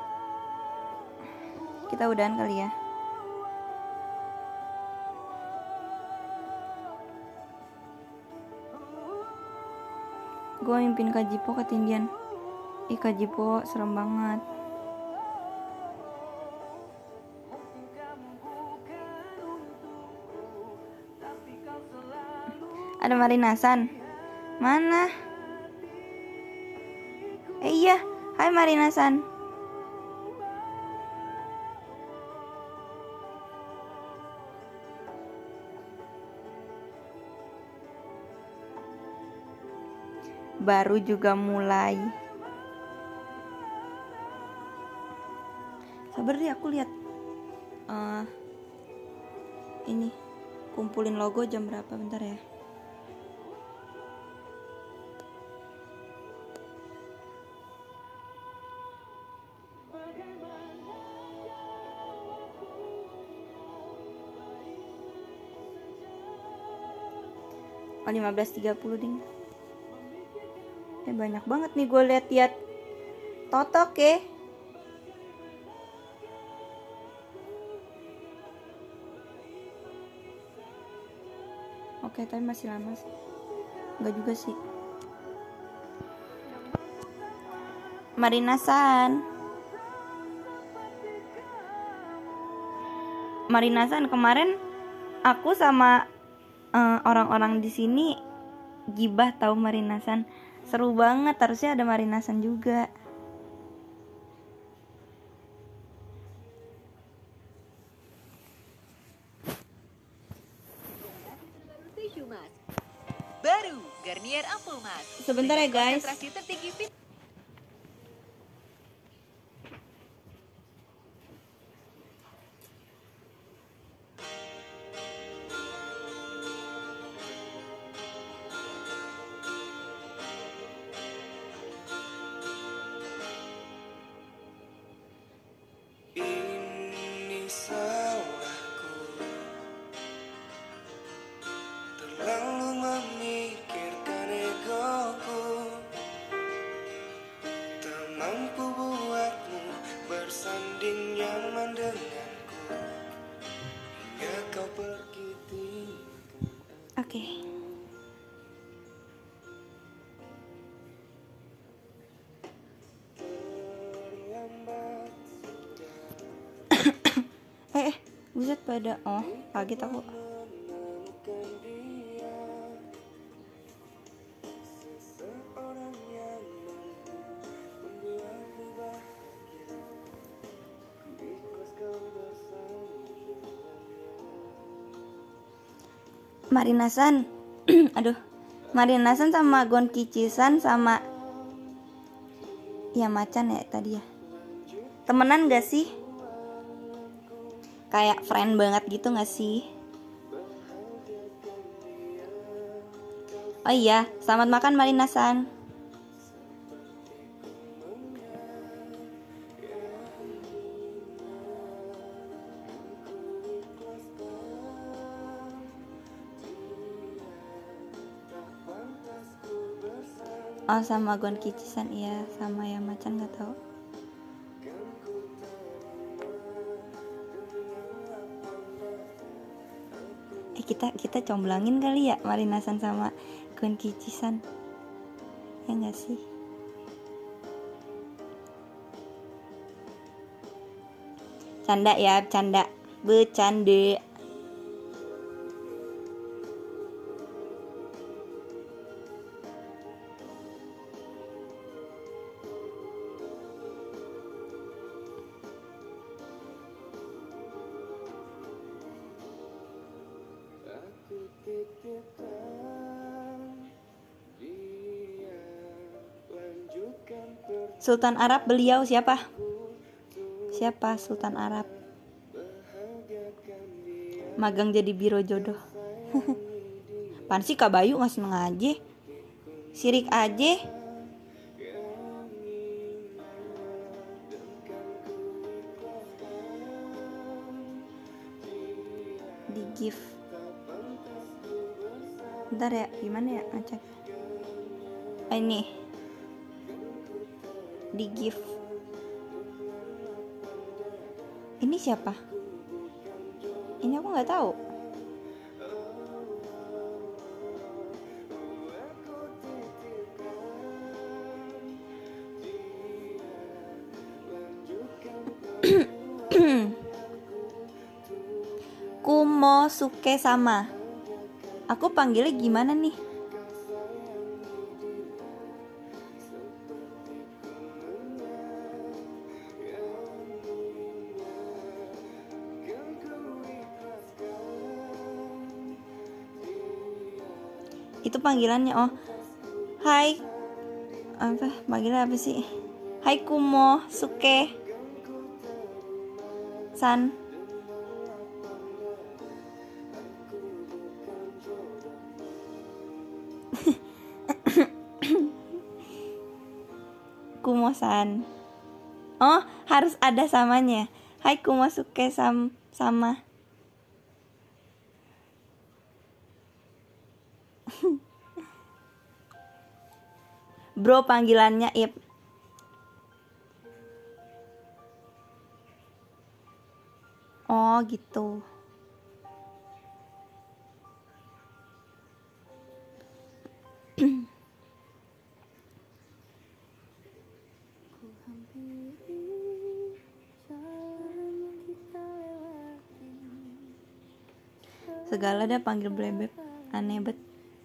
A: Kita udahan kali ya. Gue mimpin Kak Jipo ketindian. Ih, Kak Jipo serem banget.
B: Mungkin kamu bukan untukku, tapi kau selalu
A: Ada Marinasan. Mana? Eh iya, hai Marinasan. Baru juga mulai. Sabar deh, aku lihat. eh ini kumpulin logo jam berapa, bentar ya. Oh, lima belas tiga puluh ding. Eh, banyak banget nih gue lihat-lihat. Totok ya. Oke, tapi masih lama sih. Enggak juga sih. Marinasan. Marinasan, kemarin aku sama uh, orang-orang di sini gibah tahu Marinasan. Seru banget, harusnya ada Marinasan juga.
D: Tisu Mask baru Garnier Ampoule Mask.
A: Sebentar ya, guys.
D: Konsentrasi tertinggi fit-
B: ini salahku,
A: Oke. eh, eh, buset pada. Oh, kaget aku. Marinasan. Aduh. Marinasan sama Gon Kicisan sama ya macan ya tadi ya. Temenan gak sih? Kayak friend banget gitu gak sih? Oh iya, selamat makan Marinasan. Oh sama Gon Kicisan iya, sama yang macan nggak tahu. Eh kita kita comblangin kali ya Marinasan sama Gon Kicisan, ya nggak sih? Canda ya, canda, bercanda. Sultan Arab beliau siapa? Siapa Sultan Arab? Magang jadi biro jodoh. Pan sih Kak Bayu nggak seneng aja. Sirik aja. Di gift. Bentar ya, gimana ya ngecek? Ah, ini di gift. Ini siapa? Ini aku nggak tahu. Kumosuke sama. Aku panggilnya gimana nih? Itu panggilannya. Oh, hai, apa panggilan apa sih? Hai Kumosuke san. Kumo-san. Oh, harus ada samanya. Hai Kumosuke sam sama. Bro panggilannya Ip. Oh gitu. Segala dah panggil blebeb. Aneh bet.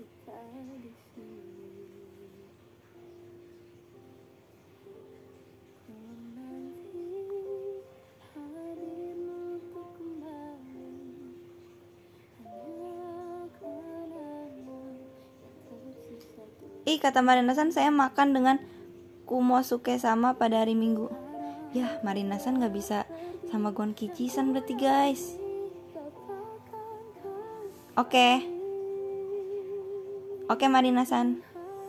A: Ih, kata Marinasan saya makan dengan Kumosuke sama pada hari Minggu. Yah, Marinasan gak bisa sama Gon Kicisan berarti guys. Oke. Oke Marinasan.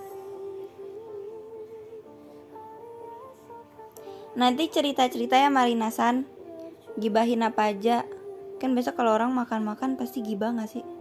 A: Nanti cerita-cerita ya Marinasan. Gibahin apa aja. Kan besok kalau orang makan-makan pasti gibah gak sih?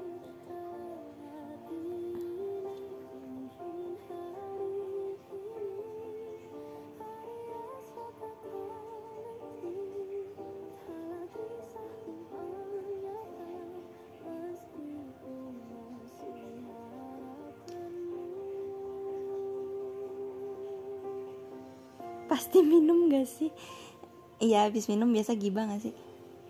A: pasti minum gak sih? Iya, habis minum biasa gibah gak sih?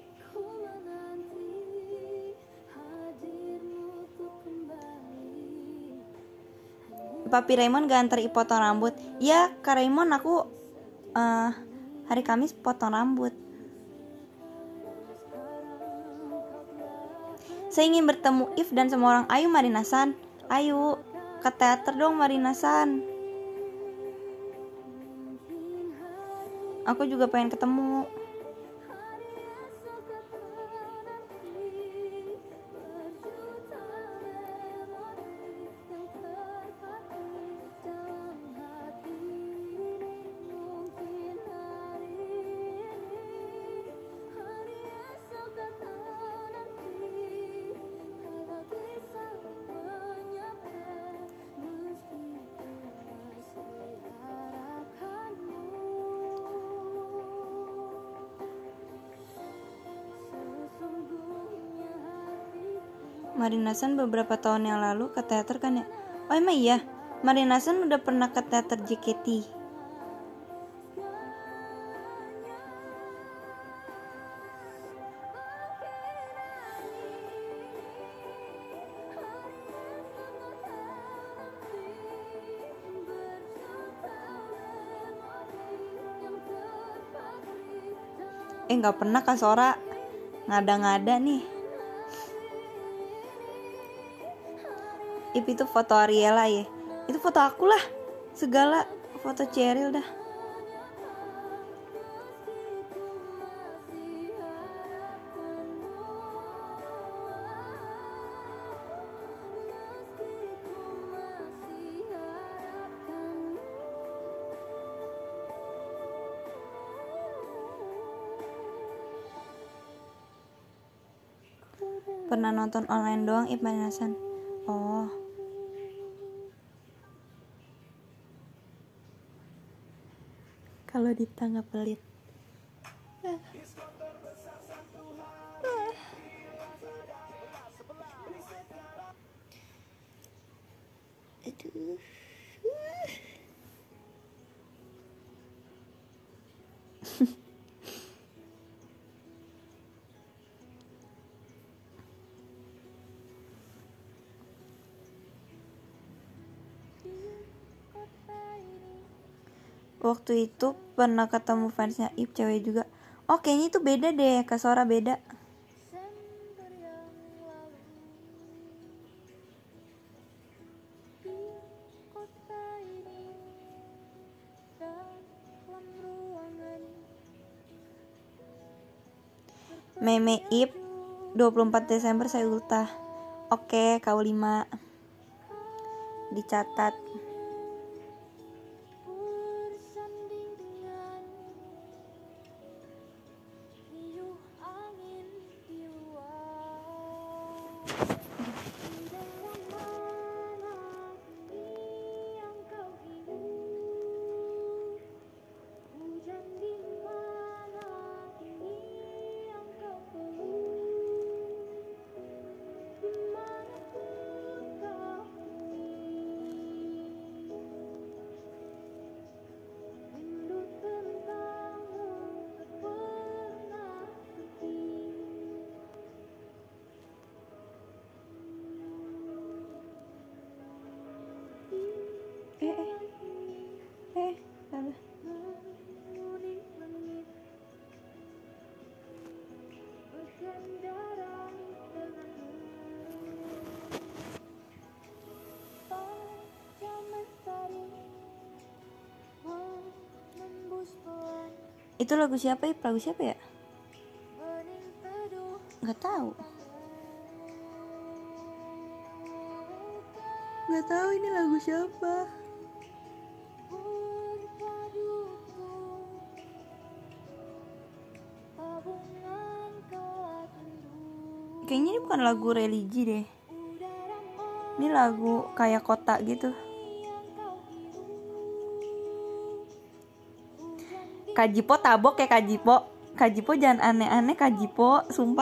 A: Papi Raymond gak antar I potong rambut. Ya, Kak Raymond, aku uh, hari Kamis potong rambut. Saya ingin bertemu If dan semua orang. Ayo Marina-san, ayo ke teater dong Marina-san. Aku juga pengen ketemu. Marina-san beberapa tahun yang lalu ke teater kan ya? Oh emang iya, Marina-san udah pernah ke teater J K T. Eh nggak pernah Kak Sora, ngada-ngada nih. Ip itu foto Ariela ya, itu foto aku lah, segala foto Cheryl dah. Pernah nonton online doang Ip Marina-san. Oh. Kalau Dita nggak pelit. Ah. Ah. Aduh. Waktu itu pernah ketemu fansnya Ip cewek juga. Oh kayaknya itu beda deh, Kak Sora beda. Meme Ip dua puluh empat Desember saya ultah. Oke, kau lima dicatat. Itu lagu siapa ya? Lagu siapa ya? Gak tahu. Gak tahu ini lagu siapa. Kayaknya ini bukan lagu religi deh. Ini lagu kayak kota gitu. Kajipo tabok ya Kajipo. Kajipo jangan aneh-aneh Kajipo, sumpah.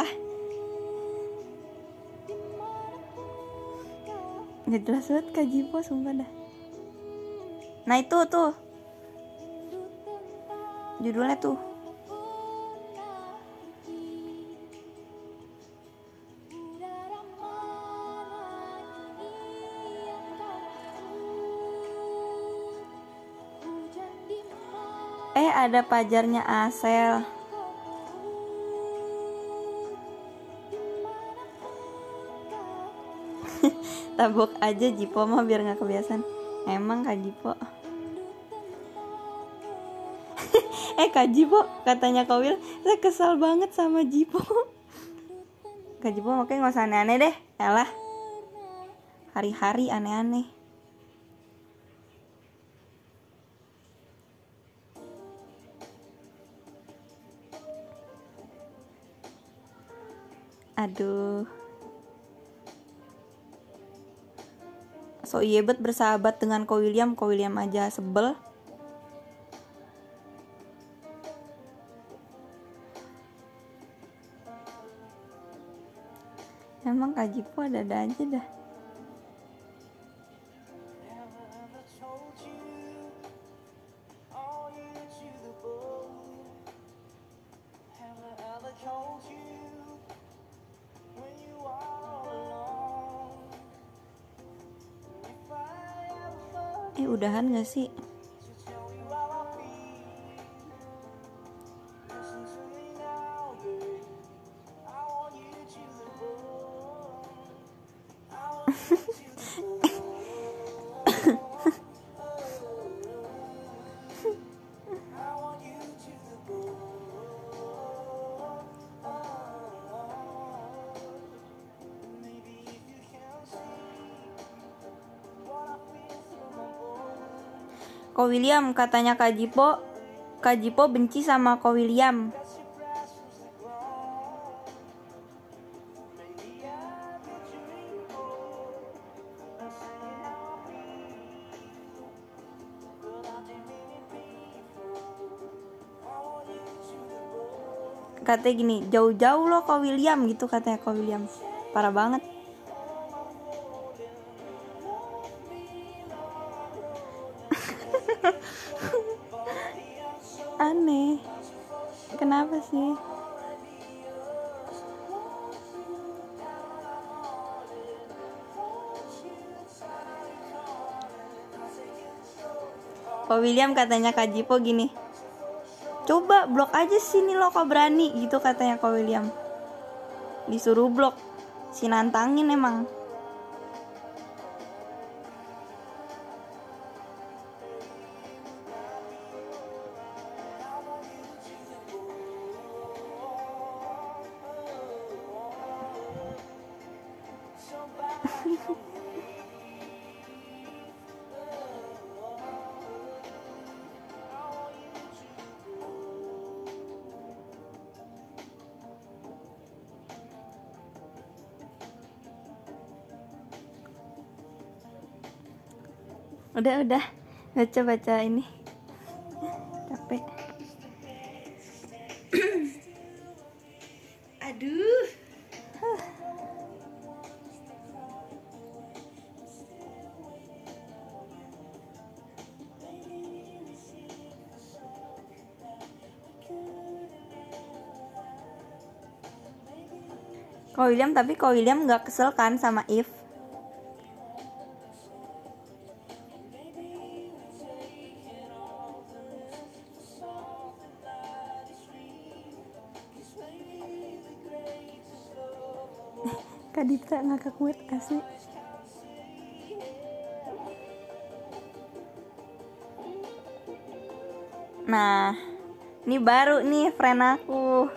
A: Gak jelas banget Kajipo, sumpah dah. Nah itu tuh. judulnya tuh. Eh, ada pajarnya Asel. Tabok aja Jipo mah biar nggak kebiasaan. Emang Kak Jipo. eh Kak Jipo, katanya Kak Wil, saya kesal banget sama Jipo. Kak Jipo makanya nggak usah aneh-aneh deh. Yalah, hari-hari aneh-aneh. Aduh. So iya bet bersahabat dengan Ko William, Ko William aja sebel. Emang Kak Jipo ada-ada aja dah. Eh udahan gak sih? Ko William, katanya Kak Jipo, Kak Jipo benci sama Ko William. Katanya gini, jauh-jauh loh Ko William gitu, katanya Ko William. Parah banget. Aneh. Kenapa sih? Ko William katanya Kak Jipo gini, coba blok aja sini lo kok berani gitu, katanya Ko William. Disuruh blok, si nantangin emang. Udah udah baca baca ini capek. Aduh. Ko William, tapi Ko William nggak kesel kan sama If? Kak Dita ngakak banget asli. Nah, ini baru nih friend aku.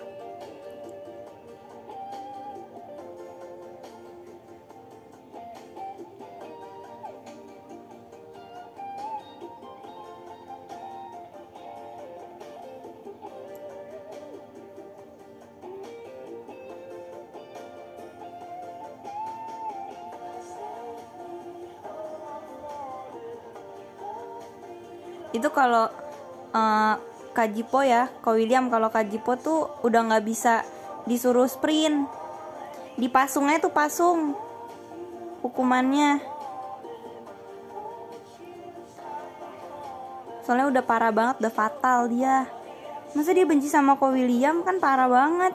A: Itu kalau uh, Kak Jipo ya, Ko William, kalau Kak Jipo tuh udah nggak bisa disuruh sprint, dipasungnya tuh pasung hukumannya, soalnya udah parah banget, udah fatal dia. Masa dia benci sama Ko William, kan parah banget.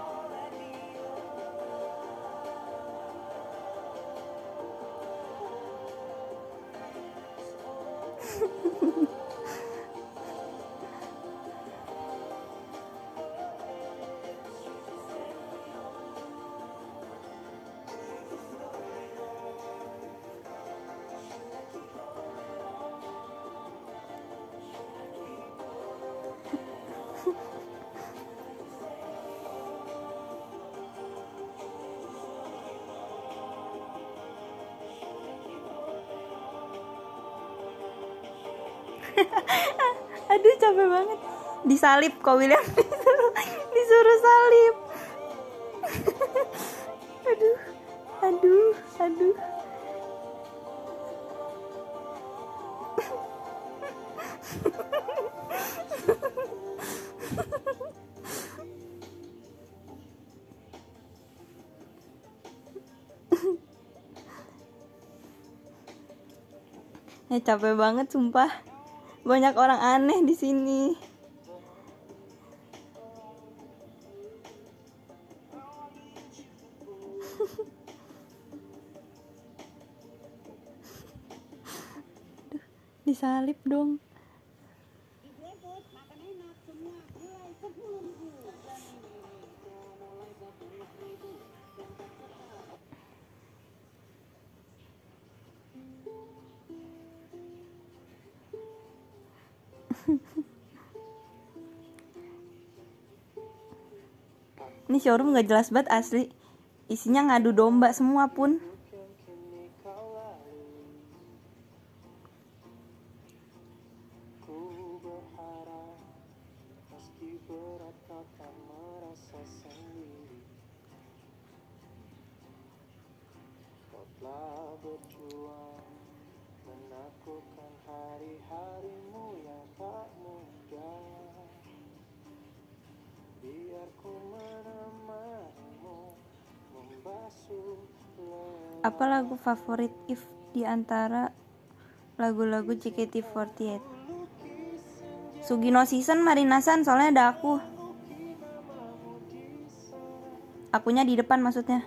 A: Aduh capek banget. Disalip Ko William, disuruh, disuruh salip. Aduh, aduh, aduh. Ya capek banget sumpah. Banyak orang aneh di sini. Disalip dong. Ini showroom gak jelas banget asli. Isinya ngadu domba semua pun. Apa lagu favorit If di antara lagu-lagu J K T empat delapan? Sugino Season, Marinasan, soalnya ada aku. Akunya di depan maksudnya.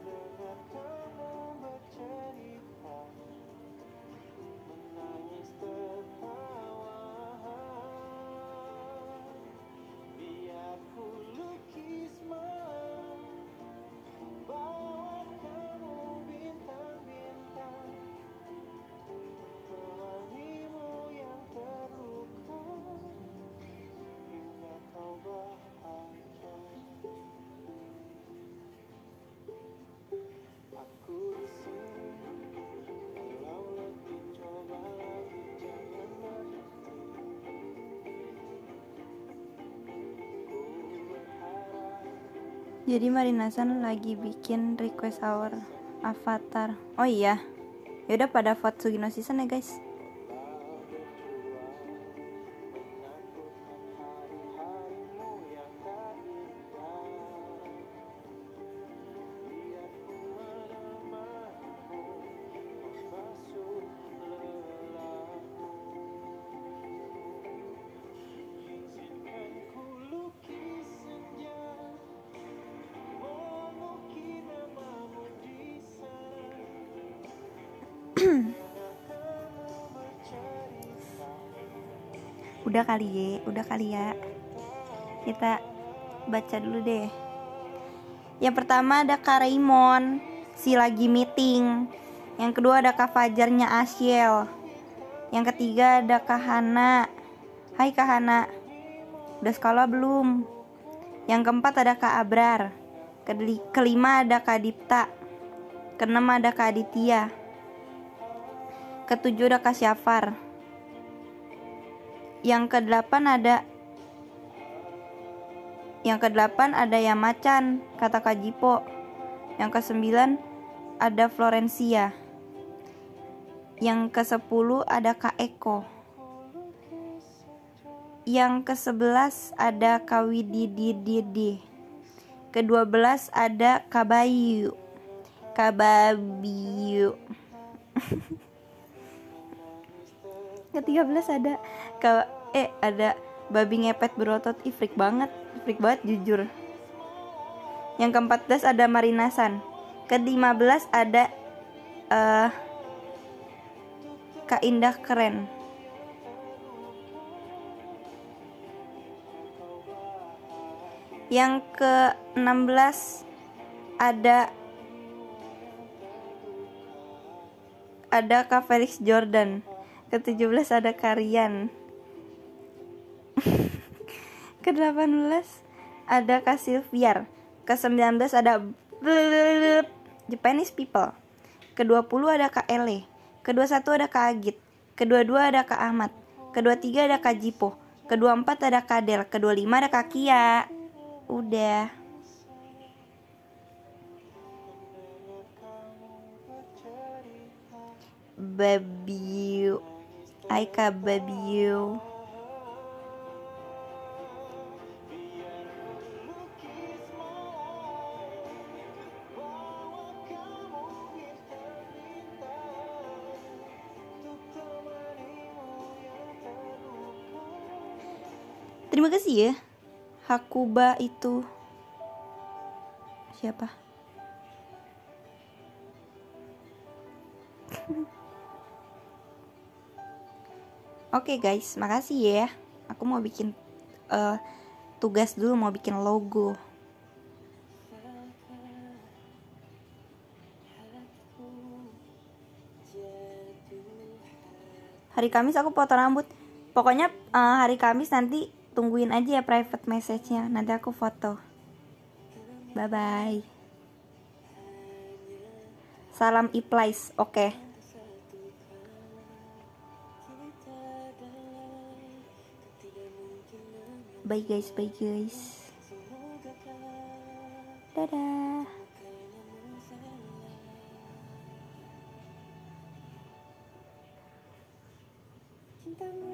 A: Jadi Marinasan lagi bikin request hour Avatar. Oh iya, yaudah pada vote Sugino Season ya guys. Udah kali ya, udah kali ya. Kita baca dulu deh. Yang pertama ada Kak Raymond, si lagi meeting. Yang kedua ada Kak Fajarnya Asyel. Yang ketiga ada Kak Hana. Hai Kak Hana, udah sekolah belum? Yang keempat ada Kak Abrar. Kedeli- Kelima ada Kak Dipta. Keenam ada Kak Aditya. Ketujuh ada Kak Syafar. Yang kedelapan ada Yang kedelapan ada Yamacan, kata Kak Jipo. Yang kesembilan ada Florencia. Yang kesepuluh ada Kak Eko. Yang kesebelas ada Kak Wididididi. Kedua belas ada Kak Bayu. Kak Babiu. Ketiga belas ada Kak eh ada Babi ngepet berotot. Ih, freak banget. Freak banget jujur. Yang keempat belas ada marinasan. Ke lima belas ada uh, Kak Indah keren. Yang ke enam belas ada ada Kak Felix Jordan. Ke tujuh belas ada Karian. Ke delapan belas ada Kak Silviar. Ke sembilan belas ada Japanese people. Ke dua puluh ada Kak Ele. Ke dua puluh satu ada Kak Agit. Ke dua puluh dua ada Kak Ahmad. Ke dua puluh tiga ada Kak Jipo. Ke dua puluh empat ada Kak Del. Ke dua puluh lima ada Kak Kia. Udah. Babiu. Aika babiu. Terima kasih ya. Hakuba itu siapa? Oke okay guys, makasih ya. Aku mau bikin uh, tugas dulu, mau bikin logo. Hari Kamis aku potong rambut. Pokoknya uh, hari Kamis nanti tungguin aja ya private message-nya. Nanti aku foto. Bye bye. Salam Iplais. Oke. Okay. Bye guys, bye guys. Dadah. Cinta